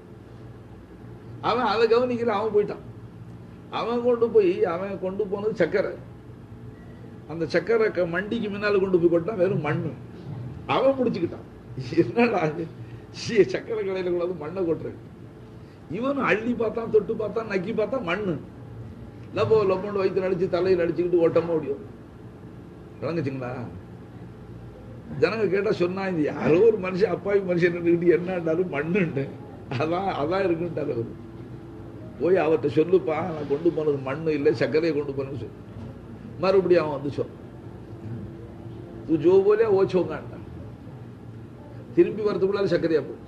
அவன் அதை கவனிக்கல, அவன் போயிட்டான். அவன் கொண்டு போய் அவன் கொண்டு போனது சக்கரை. அந்த சக்கரை மண்டிக்கு முன்னால் கொண்டு போய் கொட்டான், வெறும் மண்ணு. அவன் பிடிச்சிக்கிட்டான். என்னடா சக்கரை கடையில் கூடாது மண்ணை கொட்டுறேன். இவனும் அள்ளி பார்த்தான், தொட்டு பார்த்தான், நக்கி பார்த்தான், மண்ணு. லப்போ லப்போண்டு வயிற்று அடிச்சு தலையில் அடிச்சுக்கிட்டு ஓட்டமா முடியும். விளங்குச்சுங்களா? ஜனங்க கேட்டா சொன்னா, இந்த யாரோ ஒரு மனுஷன் அப்பாவி மனுஷன் என்னண்டாலும் மண்ணுண்டு, அதான் அதான் இருக்குன்ட்டாரு அவரு. போய் அவர்கிட்ட சொல்லுப்பா, நான் கொண்டு போனது மண்ணு இல்லை சர்க்கரையை கொண்டு போனேன்னு சொல்லு. மறுபடியும் அவன் வந்து சொல், தூ ஜோ போலே ஓச்சோங்கான்ட்டான். திரும்பி வரதுக்குள்ளால சர்க்கரையா போச்சு.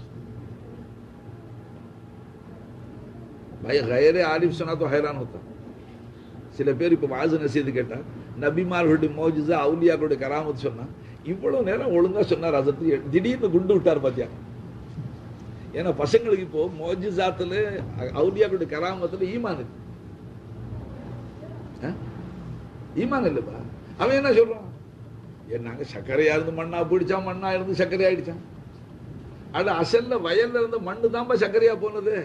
भाई गैर आलिफ सुना तो हैरान होता. சில பேர் இப்போ வாசு நசீது கேட்டா, நபிமார்களுடைய மௌஜிஸா அவுலியாக்களுடைய கராமத்து சொன்னா, இவ்வளவு நேரம் ஒழுங்கா சொன்னார் அதற்கு திடீர்னு குண்டு விட்டார் பாத்தியா. ஏன்னா பசங்களுக்கு இப்போ மௌஜிஸாத்துல அவுலியாக்களுடைய கராமத்துல ஈமான் இருக்கு. ஈமான் இல்லப்பா. அவன் என்ன சொல்றான், நாங்க சர்க்கரையா இருந்து மண்ணா போயிடுச்சான், மண்ணா இருந்து சர்க்கரை ஆயிடுச்சான். அது அசல்ல வயல்ல இருந்து மண்ணு தான்பா சர்க்கரையா போனது.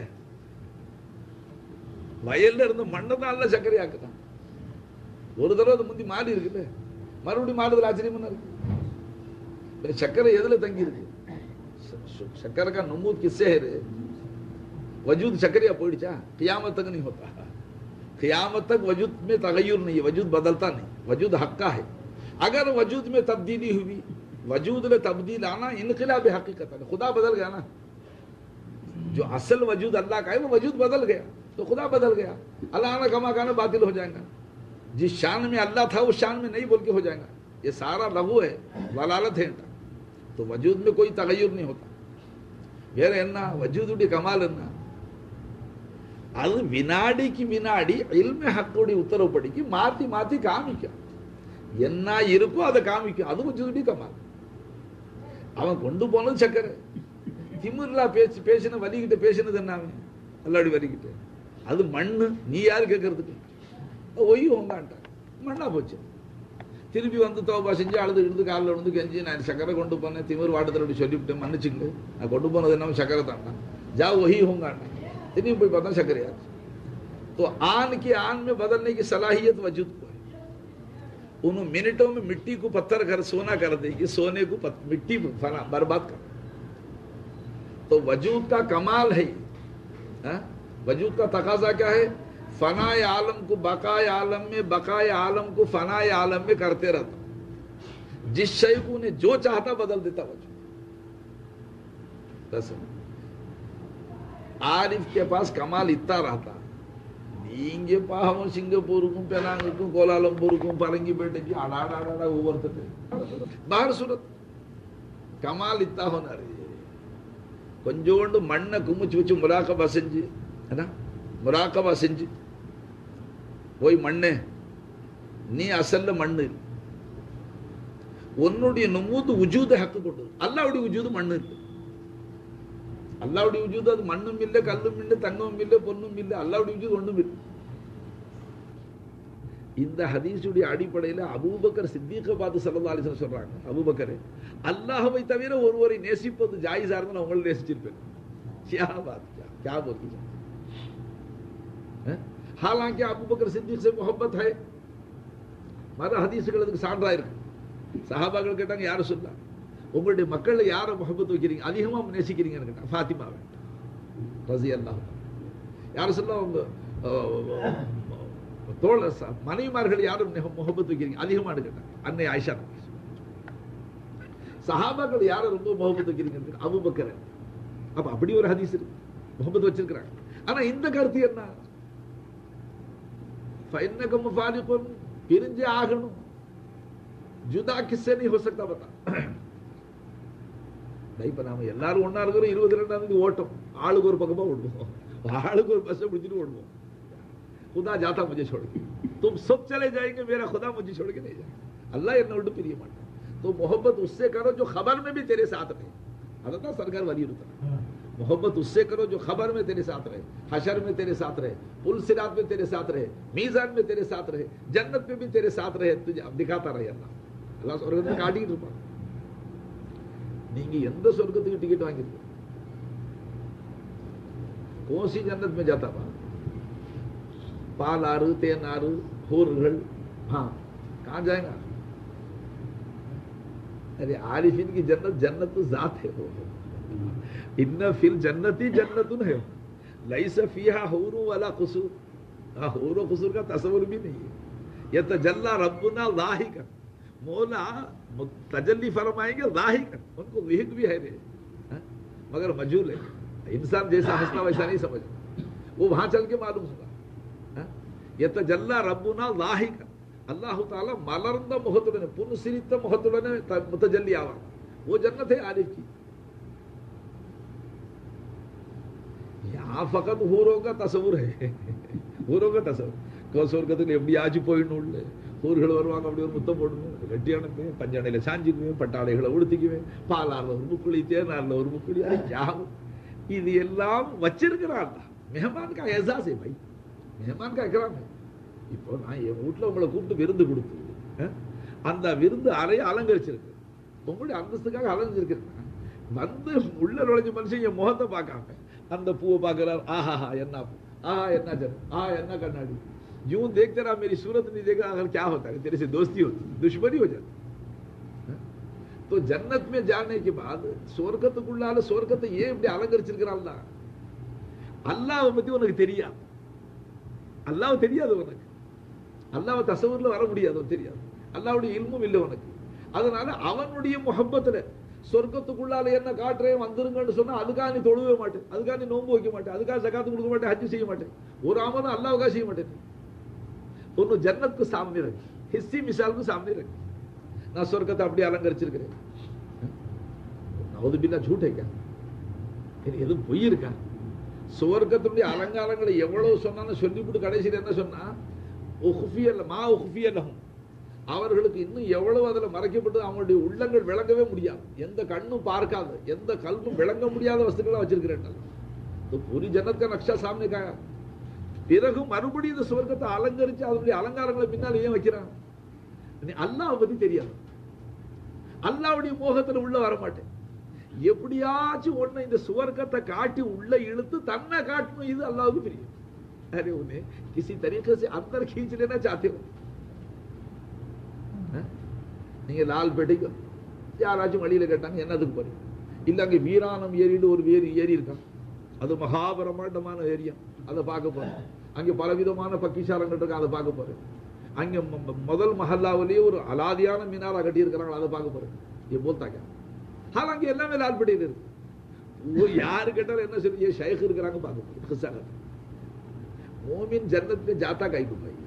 வயல்ல இருந்து மண்ணை தான் சர்க்கரையாக்குதான். ஒரு தடவை அது முந்தி மாறி இருக்குல்ல, மறுபடியும் மாறுதல் ஆச்சரியமா இருக்கு. சர்க்கரை எதுல தங்கி இருக்கு? शक्कर का नमूद किससे है रे? वजूद शक्करिया पोइडा क़ियामत तक नहीं होता. क़ियामत तक वजूद में तगय्युर नहीं है, वजूद बदलता नहीं, वजूद हक्का है. अगर वजूद में तब्दीली हुई, वजूद में तब्दील आना इनक़िलाब हकीकत है. खुदा बदल गया ना, जो असल वजूद अल्लाह का है वो वजूद बदल गया तो खुदा बदल गया. अल्लाह ना कमा खाना बातिल हो जाएगा. जिस शान में अल्लाह था उस शान में नहीं बोल के हो जाएगा. ये सारा लघु है, वलालत है. तो वजूद में कोई तगय्युर नहीं होता. வேற என்ன வஜூதுடைய கமால் என்ன? அது வினாடிக்கு வினாடி இல்ம ஹக்குடைய உத்தரவுப்படிக்கு மாத்தி மாத்தி காமிக்கும். என்ன இருக்கோ அதை காமிக்கும். அது வஜூதுடைய கமால். அவன் கொண்டு போனது சக்கரை. திமிர்லா பேசி பேசின வலிக்கிட்ட பேசினது என்ன? அவன் அல்லாடி வலிக்கிட்ட அது மண்ணு. நீ யாரு கேட்கறதுக்கு? ஒய் உங்கான்ட்டான், மண்ணா போச்சு. திருப்பி வந்து தோபா செஞ்சு அழுது இழுது காலில் வந்து கெஞ்சி, நான் சக்கரை கொண்டு போனேன், திமிர் வாட்டத்தில் அப்படி சொல்லிவிட்டேன், மன்னிச்சுங்க, நான் கொண்டு போனது என்ன சக்கரை தான்டா, ஜா वही होगा. திரும்பி போய் பார்த்தா சக்கரையா. तो आन के आन में बदलने की सलाहियत वजूद को है. उन मिनटों में मिट्टी को पत्थर कर सोना कर देगी, सोने को मिट्टी बर्बाद कर. तो वजूद का कमाल है. वजूद का तकाजा क्या है? फनाए आलम को बकाए आलम में, बकाए आलम को फनाए आलम में करते रहता. जिस शय को ने जो चाहता बदल देता वजूद. आरिफ के पास कमाल इतना रहता. நீங்க பாவம் சிங்கப்பூருக்கும் பெனாங்குக்கும் கோலாலம்பூருக்கும் பரங்கிப்பேட்டைக்கு அடாடாடா ஒவ்வொருத்தர் பார் சூரத் கமால் இத்தா ஹோனாரு. கொஞ்சோண்டு மண்ணை குமிச்சு வச்சு முராக்கபா செஞ்சு, முராக்கபா செஞ்சு போய் மண்ணே நீ அசல்ல மண்ணு, உன்னுடைய நுமூது உஜூத ஹக்கு கொண்டு. அல்லாவுடைய உஜூது மண்ணு இருக்கு. அல்லாவுடைய உஜூது அது மண்ணும் இல்லை, கல்லும் இல்லை, தங்கமும் இல்லை, பொண்ணும் இல்லை. அல்லாவுடைய உஜூது ஒன்றும் இல்லை. இந்த ஹதீஸுடைய அடிப்படையில் அபூபக்கர் சித்திகை பார்த்து ஸல்லல்லாஹு அலைஹி வஸல்லம் சொல்றாங்க, அபூபக்கரே அல்லாஹ்வை தவிர ஒருவரை நேசிப்பது ஜாயிஸா இருந்தா நான் உங்களை நேசிச்சிருப்பேன். क्या बात, क्या क्या बोलती है. हालांकि अबू बकर सिद्दीक से मोहब्बत है. மற்ற ஹதீஸுகளுக்கு சான்றா இருக்கு. சஹாபாக்கள் கேட்டாங்க, யார சொல்லலாம், உங்களுடைய மக்கள்ல யாரை முகப்பத் வைக்கிறீங்க, அதிகமா நேசிக்கிறீங்கன்னு கேட்டாங்க. ஃபாத்திமாவை. ரலியல்லாஹு யார் சொல்லுவாங்க தோழ மனைவிமார்கள் யாரும் முகப்பத் வைக்கிறீங்க அதிகமானு கேட்டாங்க. அன்னை ஆயிஷா சஹாபாக்கள் யாரும் ரொம்ப முகப்பத் வைக்கிறீங்க? அபூபக்கர். அப்ப அப்படி ஒரு ஹதீஸ் இருக்கு, முகப்பத் வச்சிருக்கிறாங்க. ஆனா இந்த கருத்து என்ன? ஃபைன்னக முஃபாரிகுன், பிரிஞ்சே ஆகணும். ஜுதா கிஸ்ஸே नहीं हो सकता बता. இப்ப நாம எல்லாரும் ஒண்ணா இருக்கிறோம், இருபத்தி ரெண்டாம் தேதி ஓட்டம், ஆளுக்கு ஒரு பக்கமா ஓடுவோம், ஆளுக்கு ஒரு பஸ் பிடிச்சிட்டு ஓடுவோம். खुदा जाता मुझे छोड़ के, तुम सब चले जाएंगे, मेरा खुदा मुझे छोड़ के नहीं जाएगा. अल्लाह என்ன விட்டு பிரிய மாட்டான். तो मोहब्बत उससे करो जो खबर में भी तेरे साथ रहे. अदा सरकार वाली होता है. मोहब्बत उससे करो जो खबर में तेरे साथ रहे, हशर में तेरे साथ रहे, पुल सिरात में तेरे साथ रहे, मीजान में तेरे साथ रहे, जन्नत में भी तेरे साथ रहे. तुझे अब दिखाता रहे अल्लाह. अल्लाह சொர்க்கத்தை காட்டிட்டு இருப்பான். நீங்க எந்த சொர்க்கத்துக்கு டிக்கெட் வாங்கிருக்கீங்க? कौन सी जन्नत में जाता बा? पाल आरू तेन आरू हूरगल, हाँ कहाँ जाएगा? अरे आरिफिन की जन्नत जन्नत तो जात है. वो इन्ना फिल जन्नती जन्नतुन है, लैसा फीहा हूरू वाला कुसूर. हाँ हूरो कुसूर का तस्वुर भी नहीं है. ये तजल्ला रब्बुना लाहिकन, मौला तजल्ली फरमाएंगे लाहिकन, उनको विहिक भी है रे, मगर मजूल है. इंसान जैसा हंसना वैसा नहीं समझ, वो वहां चल के मालूम होगा. ये तजल्ला रब्बुना लाहिकन, अल्लाह ताला मलर्ंद मुहतुडने पुनसिरित मुहतुडने मुतजल्ली आवा. वो जन्नत है आरिफ की. यहाँ फकत हूरों का तस्वुर है, हूरों का तस्वुर. சொர்க்கத்துக்கு எப்படி ஆச்சு போயிடணும், ஊர்கள் வருவாங்க, அப்படி ஒரு முத்தம் போடணும், கட்டி அனுப்புவேன், பஞ்சணையில சாஞ்சிக்குவேன், பட்டாளைகளை உடுத்திக்குவேன், பாலாறுல ஒரு முக்குழி, தேனாறுல ஒரு முக்குழி, இது எல்லாம் வச்சிருக்கிறான். மெஹமான் கா எஹ்சாஸ் है भाई, மெஹமான் கா இக்ராம் है. இப்போ நான் என் வீட்டுல உங்களை கூப்பிட்டு விருந்து கொடுத்து அந்த விருந்து அறையை அலங்கரிச்சிருக்கு, உங்களுடைய அந்தஸ்துக்காக அலங்கரிச்சிருக்கேன். வந்து உள்ள நுழைஞ்ச மனுஷன் என் முகத்தை பார்க்காம அந்த பூவை பார்க்கிறார். ஆஹா என்ன பூ, ஆஹா என்ன ஜன், ஆஹா என்ன கண்ணாடி, यूं देखते रहा मेरी सूरत नहीं देखा, अगर क्या होता है, तेरे से दोस्ती होती, दुश्मनी हो जाती. तो जन्नत में जाने के बाद சொர்க்கத்துக்குள்ளால சொர்க்கத்தை ஏன் இப்படி அலங்கரிச்சிருக்கிறான்? அல்லாஹ் பத்தி உனக்கு தெரியாது, அல்லாஹ் தெரியாது உனக்கு, அல்லாஹ் தசவூர்ல வர முடியாது, தெரியாது, அல்லாஹ்வுடைய இல்மும் இல்லை உனக்கு. அதனால அவனுடைய முஹப்பத்துல சொர்க்கத்துக்குள்ளால என்ன காட்டுறேன் வந்துருங்கன்னு சொன்னா அதுக்காக நீ தொழுவே மாட்டேன், அதுக்காக நீ நோன்பு வைக்க மாட்டேன், அதுக்காக ஜகாத்து கொடுக்க மாட்டேன், ஹஜ் செய்ய மாட்டேன், ஒரு அமலும் அல்லாஹ்வுக்காக செய்ய மாட்டேன். ஒன்னு ஜன்னத் को सामने रख, हिस्सी मिसाल को सामने रख. நான் சொர்க்கத்தை அப்படி அலங்கரிச்சிருக்கிறேன். நவுது பில்லா झूठ है क्या? இது பொய் இருக்கா? சொர்க்கத்துடைய அலங்காரங்களை எவ்வளவு சொன்னாலும் சொல்லிவிட்டு கடைசியில் என்ன சொன்னா, உஃபியல் மா உஃபியலஹும், அவர்களுக்கு இன்னும் எவ்வளவு அதுல மறைக்கப்பட்டு அவங்களுடைய உள்ளங்கள் விளங்கவே முடியாது, எந்த கண்ணும் பார்க்காத, எந்த கல்வும் விளங்க முடியாத வஸ்துக்களை வச்சிருக்கிறேன். பூரி ஜன்னத் கா நக்ஷா சாமனே கா. பிறகு மறுபடியும் இந்த சொர்க்கத்தை அலங்கரிச்சு அதனுடைய அலங்காரங்களை பின்னால் ஏன் வைக்கிறான்? அல்லாஹ் பத்தி தெரியாது, அல்லாஹ்வுடைய மோகத்துல உள்ள வர மாட்டேன். எப்படியாச்சும் ஒண்ணு இந்த சுவர்க்கத்தை காட்டி உள்ள இழுத்து தன்னை காட்டணும், இது அல்லாஹ்வுக்கு பிரியம். अरे उन्हें किसी तरीके से अंदर खींच लेना चाहते हो. நீங்க லால்பேட்டைக்கு யாராச்சும் வழியில கேட்டாங்க என்னதுக்கு போறீங்க, இல்ல அங்க வீராணம் ஏரின்னு ஒரு ஏரி ஏரி இருக்கான், அது மகாபரமாண்டமான ஏரியா, அதை பார்க்க போறேன். அங்க பலவிதமான பக்கிசாலங்கள் இருக்கு, அதை பார்க்க போறேன். அங்க முதல் மஹல்லாவிலேயே ஒரு அலாதியான மினாரா கட்டி இருக்கிறாங்க, அதை பார்க்க போறேன். ये बोलता क्या? हालांकि எல்லாமே லால்பேட்டையில இருக்கு. वो யாரு கேட்டாலும் என்ன சொல்லி ஷேக் இருக்கிறாங்க பார்க்க போறேன். கிஸ்ஸா கதை. मोमिन जन्नत में जाता काई को भाई?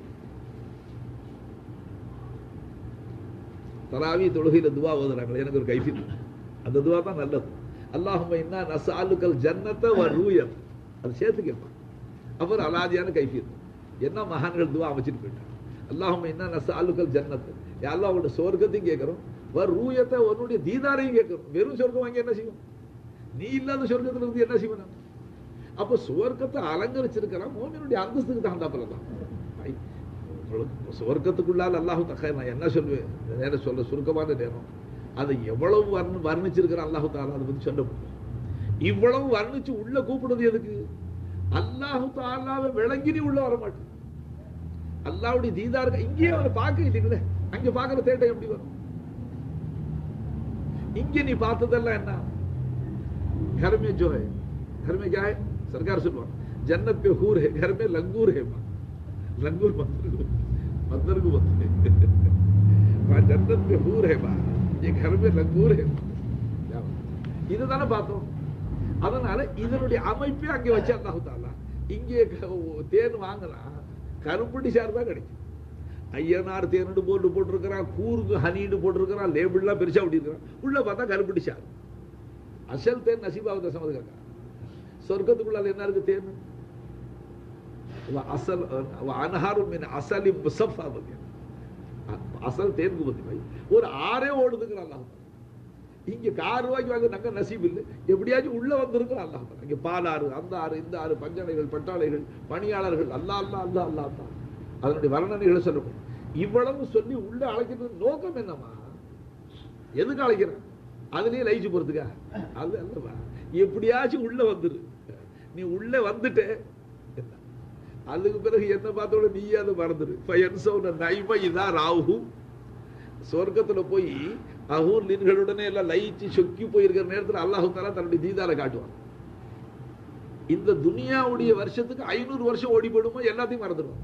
தராவி தொழுகையில துவா ஓதுறாங்க, எனக்கு ஒரு கைஃபியத், அந்த துவா தான் நல்லது. அல்லாஹும்ம இன்னா நஸ்அலுக்கல் ஜன்னத வ ரூயத், அது சேர்த்து கேட்பான். அப்புறம் அலாதியான கைஃபியத் என்ன மகான்கள் துவா அமைச்சிட்டு போயிட்டாங்க. அல்லாஹும்ம இன்னா நஸ்அலுக்கல் ஜன்னத், யா அல்லாஹ் உன்னுடைய சொர்க்கத்தையும் கேட்கிறோம், வ ரூயத்தை உன்னுடைய தீதாரையும் கேட்கிறோம். வெறும் சொர்க்கம் வாங்கி என்ன செய்வோம்? நீ இல்லாத சொர்க்கத்துல இருந்து என்ன செய்வோம்? அப்ப சுவர்க்கத்தை அலங்கரிச்சிருக்கிறான். மோமினுடைய அந்தஸ்துக்கு தகுந்தாப்புல தான். சுவர்க்கத்துக்குள்ளால் அல்லாஹு தஆலா நான் என்ன சொல்வேன், நேரம் சொல்ல சுருக்கமான நேரம், அதை எவ்வளவு வர்ண வர்ணிச்சிருக்கிறான் அல்லாஹு தஆலா, அதை பத்தி சொல்ல முடியும். இவ்வளவு வர்ணிச்சு உள்ள கூப்பிடுறது எதுக்கு? அல்லாஹு தஆலாவை விளங்கி நீ உள்ள வர மாட்டேன். அல்லாஹ்வுடைய தீதார் இங்கேயே அவனை பார்க்க இல்லைங்களே, அங்க பார்க்கிற தேட்டம் எப்படி வரும்? இங்க நீ பார்த்ததெல்லாம் என்ன? घर में जो है, घर में क्या है? सरकार सुनवा जन्नत पे हूर है घर में लंगूर है माँ लंगूर मंदिर को मंदिर को बोलते माँ जन्नत पे हूर है माँ ये घर में लंगूर है இதுதானே பார்த்தோம். அதனால இதனுடைய அமைப்பே அங்கே வச்சு அல்லாஹ் தஆலா இங்கே தேன் வாங்கினா கருப்பட்டி சார் தான் கிடைக்கும். ஐயனார் தேனு போட்டு போட்டிருக்கிறான், கூர்கு ஹனின்னு போட்டிருக்கிறான், லேபிள்லாம் பெருசா ஒட்டிருக்கிறான், உள்ள பார்த்தா கருப்பட்டி சார். அசல் தேன் நசீபாவத சமது காக்கா. சொர்க்கத்துக்குள்ள என்ன இருக்கு தேன்? அசல் அன்ஹாரு மின் அஸலி முஸஃபா பத்தி அசல் தேன் கு பத்தி பாய் ஒரு ஆறே ஓடுதுங்கறான் அல்லாஹ். இங்க கார் ரூபாய்க்கு வாங்க நாங்க நசீப் இல்லை, எப்படியாச்சும் உள்ள வந்திருக்கிறோம் அல்லாஹ். இங்க பாலாறு, அந்த ஆறு, இந்த ஆறு, பஞ்சனைகள், பட்டாளைகள், பணியாளர்கள், அல்லா அல்லா அல்லா அல்லா அல்லா அதனுடைய வர்ணனைகளை சொல்லணும். இவ்வளவு சொல்லி உள்ள அழைக்கிறது நோக்கம் என்னமா? எதுக்கு அழைக்கிறான்? அதுலயே லயிச்சு போறதுக்கா? அது அல்லவா, எப்படியாச்சும் உள்ள வந்துரு. நீ உள்ள வந்துட்டு அதுக்கு பிறகு என்ன பார்த்தோட நீயே அதை மறந்துரு. நைமை இதான் ராகு சொர்க்கத்துல போய் அஹூர் லின்களுடனே எல்லாம் லயிச்சு சொக்கி போயிருக்கிற நேரத்தில் அல்லாஹ் தஆலா தன்னுடைய தீதார காட்டுவான். இந்த துனியாவுடைய வருஷத்துக்கு ஐநூறு வருஷம் ஓடிப்படுமோ எல்லாத்தையும் மறந்துடுவோம்.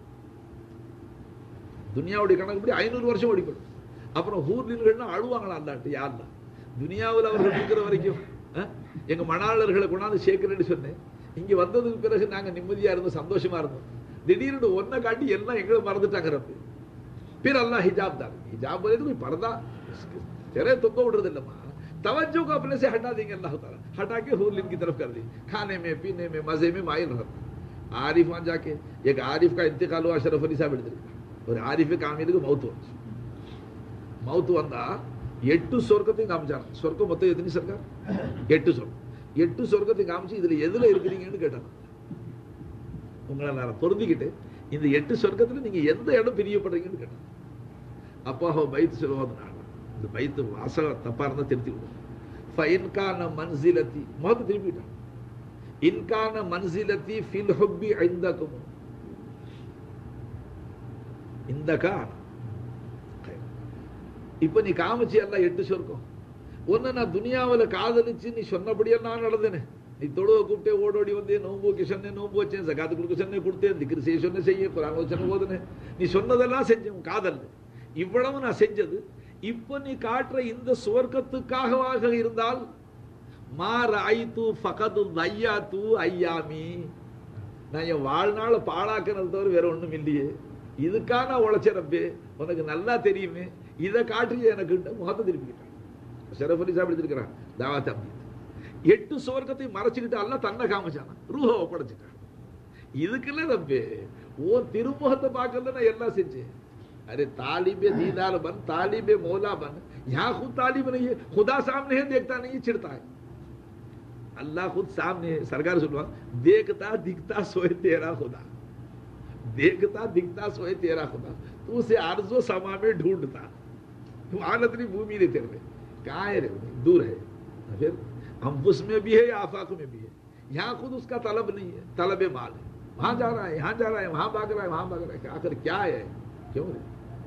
துனியாவுடைய கணக்குப்படி ஐநூறு வருஷம் ஓடிப்படும். அப்புறம் ஹூர் லின்கள்னா அழுவாங்களா அல்லாட்டு, யாருலாம் துனியாவில் அவர்கள் இருக்கிற வரைக்கும் எங்க மணாளர்களை கொண்டாந்து சேர்க்கிறேன்னு சொன்னேன். இங்க வந்ததுக்கு பிறகு நாங்க நிம்மதியா இருந்தோம், சந்தோஷமா இருந்தோம். திடீர்னு ஒன்ன காட்டி எல்லாம் எங்களை மறந்துட்டாங்க. ரப்பு फिर अल्लाह हिजाब डाल, हिजाब बोले तो कोई पर्दा चेहरे तुमको उड़ रहा दिल्ला तवज्जो को अपने से हटा देंगे अल्लाह ताला, हटा के हूर लिन की तरफ कर दी. खाने में पीने में मजे में माइल रहा. आरिफ वहां जाके एक आरिफ का इंतकाल हुआ अशरफ अली साहब और आरिफ कामिल को मौत हुआ. मौत वंदा எட்டு சொர்க்கத்தையும் காமிச்சாங்க. சொர்க்கம் மொத்தம் எத்தனை சர்க்கார்? எட்டு சொர்க்கம். எட்டு சொர்க்கத்தையும் காமிச்சு இதுல எதுல இருக்கிறீங்கன்னு கேட்டாங்க. உங்களை நான் பொருந்திக்கிட்டு இந்த எட்டு சொர்க்கத்துல நீங்க எந்த இடம் பிரியப்படுறீங்கன்னு கேட்டாங்க. அப்பா பைத்து சொல்லுவாங்க, இந்த பைத்து வாசகம் தப்பா இருந்தா திருத்தி விடுவோம். ஃபைன்கான மன்சிலத்தி மொத்த திருப்பிட்டான். இன்கான மன்சிலத்தி ஃபில் ஹுப்பி ஐந்தகும் இந்த கான இப்ப நீ காமிச்சு எல்லாம் எட்டு சொர்க்கம். ஒன்னு நான் துனியாவில் காதலிச்சு நீ சொன்னபடியா நான் நடந்தேனே. நீ தொழுவ கூப்பிட்டே ஓடோடி வந்தே, நோம்பு வைக்க சொன்னேன், நோம்பு வச்சேன், ஜகாத்து கொடுக்க சொன்னேன், கொடுத்தேன், திக்ரு செய்ய சொன்ன செய்ய, குர்ஆன் சொன்ன போதுனேன், நீ சொன்னதெல்லாம் செஞ்சேன் காதல். இவ்வளவு நான் செஞ்சது இப்ப நீ காட்டுற இந்த சுவர்க்கத்துக்காகவாக இருந்தால் மா ரஐது ஃபகது தையாத்து ஐயாமி, நான் என் வாழ்நாள பாழாக்கினது தவிர வேற ஒண்ணும் இல்லையே. இதுக்கான உழைச்சரப்பே உனக்கு நல்லா தெரியுமே, இதை காட்டுறிய எனக்கு முகத்தை திருப்பிக்கிட்டான். ஷரஃப் அலி சாஹிப் எடுத்திருக்கிறான் தாவத் அப்தி. எட்டு சுவர்க்கத்தை மறைச்சுக்கிட்டு அல்ல தன்னை காமிச்சான், ரூஹை ஒப்படைச்சிட்டான். இதுக்குல்ல தம்பி ஓ திருமுகத்தை பார்க்கல நான் எல்லாம் செஞ்சேன். अरे तालिबे दीदार बन, तालिबे मौला बन. यहाँ खुद तालिब नहीं है, खुदा सामने है, देखता नहीं है, चिढ़ता है. अल्लाह खुद सामने है. सरकार सुनवा, देखता दिखता सोए तेरा खुदा, देखता दिखता सोए तेरा खुदा, तू उसे अर्जो समा में ढूंढता, तू आनतनी भूमि ने तेरे में कहाँ है रे, दूर है. फिर हम उसमें भी है, आफाक में भी है. यहाँ खुद उसका तलब नहीं है, तलब माल है. वहां जा रहा है, यहाँ जा रहा है, वहां भाग रहा है, वहां भाग रहा है. आखिर क्या है, क्यों रे?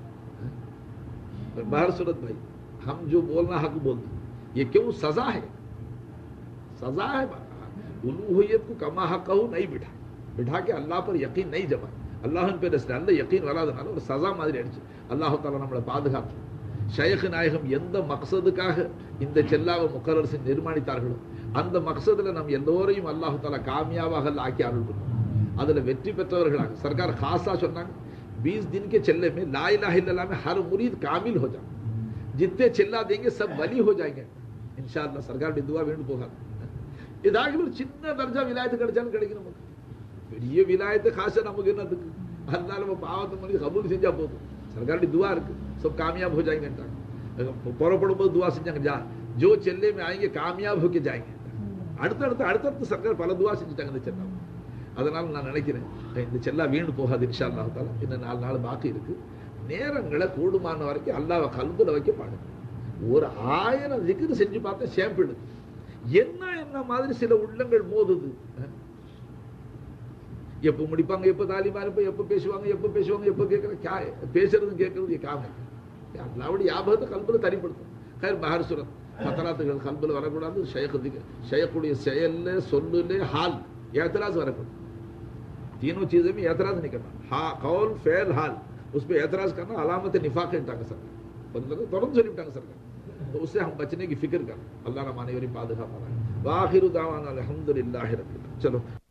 बाहर सूरत भाई, हम जो बोलना हक बोलते, ये क्यों सजा है? सजा है. उलूहियत को कमा हक नहीं बिठा बिठा के अल्लाह पर यकीन नहीं जमा. अल्लाह पे நல்ல யகீன் வராதனால ஒரு சஸா மாதிரி அடிச்சு அல்லாஹ் தஆலா நம்மளை பாதுகாத்து. ஷைக் நாயகம் எந்த மக்சதுக்காக இந்த செல்லாவை முக்கரர் செஞ்சு நிர்மாணித்தார்களோ அந்த மக்சதுல நம்ம எல்லோரையும் அல்லாஹ் தஆலா காமியாவாக ஆக்கி அருள் பண்ணும். அதுல வெற்றி பெற்றவர்களாக सरकार खासा சொன்னாங்க, बीस दिन के चल्ले में ला इलाहा इल्लल्लाह में हर मुरीद कामिल हो जाए. जितने चिल्ला देंगे सब वली हो जाएंगे इंशाअल्लाह. सरकार ने दुआ वेंड போகாது. இதாகில ஒரு சின்ன தர்ஜா விலாயத்து கிடைச்சாலும் கிடைக்கும் நமக்கு. பெரிய விலாயத்து खासा நமக்கு என்னதுக்கு? அல்லாஹ் நம்ம பாவத்தை மன்னிச்சு கபூல் செஞ்சா போதும். सरकार की दुआ இருக்கு, सब कामयाब हो जाएंगे. புறப்படும் போது दुआ செஞ்சாங்க, जा जो चल्ले में आएंगे कामयाब होके जाएंगे. அடுத்து அடுத்து सरकार பல दुआ செஞ்சிட்டாங்க இந்த செல்லா. அதனால நான் நினைக்கிறேன் இந்த செல்லா வீண் போகாது இன்ஷா அல்லாஹ் தஆலா. இன்னும் நாலு நாள் பாக்கி இருக்கு. நேரங்களை கூடுமான வரைக்கும் அல்லாஹ்வை கல்புல வைக்க பாருங்க. ஒரு ஆயிரம் zikr செஞ்சு பார்த்தா ஷாம்பிள் என்ன என்ன மாதிரி சில உள்ளங்கள் மோதுது. எப்ப முடிப்பாங்க, எப்ப தாலிமா இருப்ப, எப்ப பேசுவாங்க, எப்ப பேசுவாங்க, எப்ப கேட்கற क्या है பேசுறது கேட்கறது ये काम है. அல்லாஹ்வுடைய ஞாபகத்தை கல்புல தரிப்படுத்தும். खैर बाहर सूरत खतराத்துகள் கல்புல வரக்கூடாது. ஷைக் ஷைக்குடைய செயல்ல சொல்லுல ஹால் یہ اعتراض غرق ہوتا. تینوں چیزیں میں اعتراض نہیں کرنا. ہاں قول فعل حال اس پہ اعتراض کرنا علامت نفاق انٹا کا سر مطلب ترن سے نپٹا کا سر تو اس سے ہم بچنے کی فکر کریں. اللہ نہ مانے اور پادشاہ. وآخر دعوانا الحمدللہ رب العالمین. چلو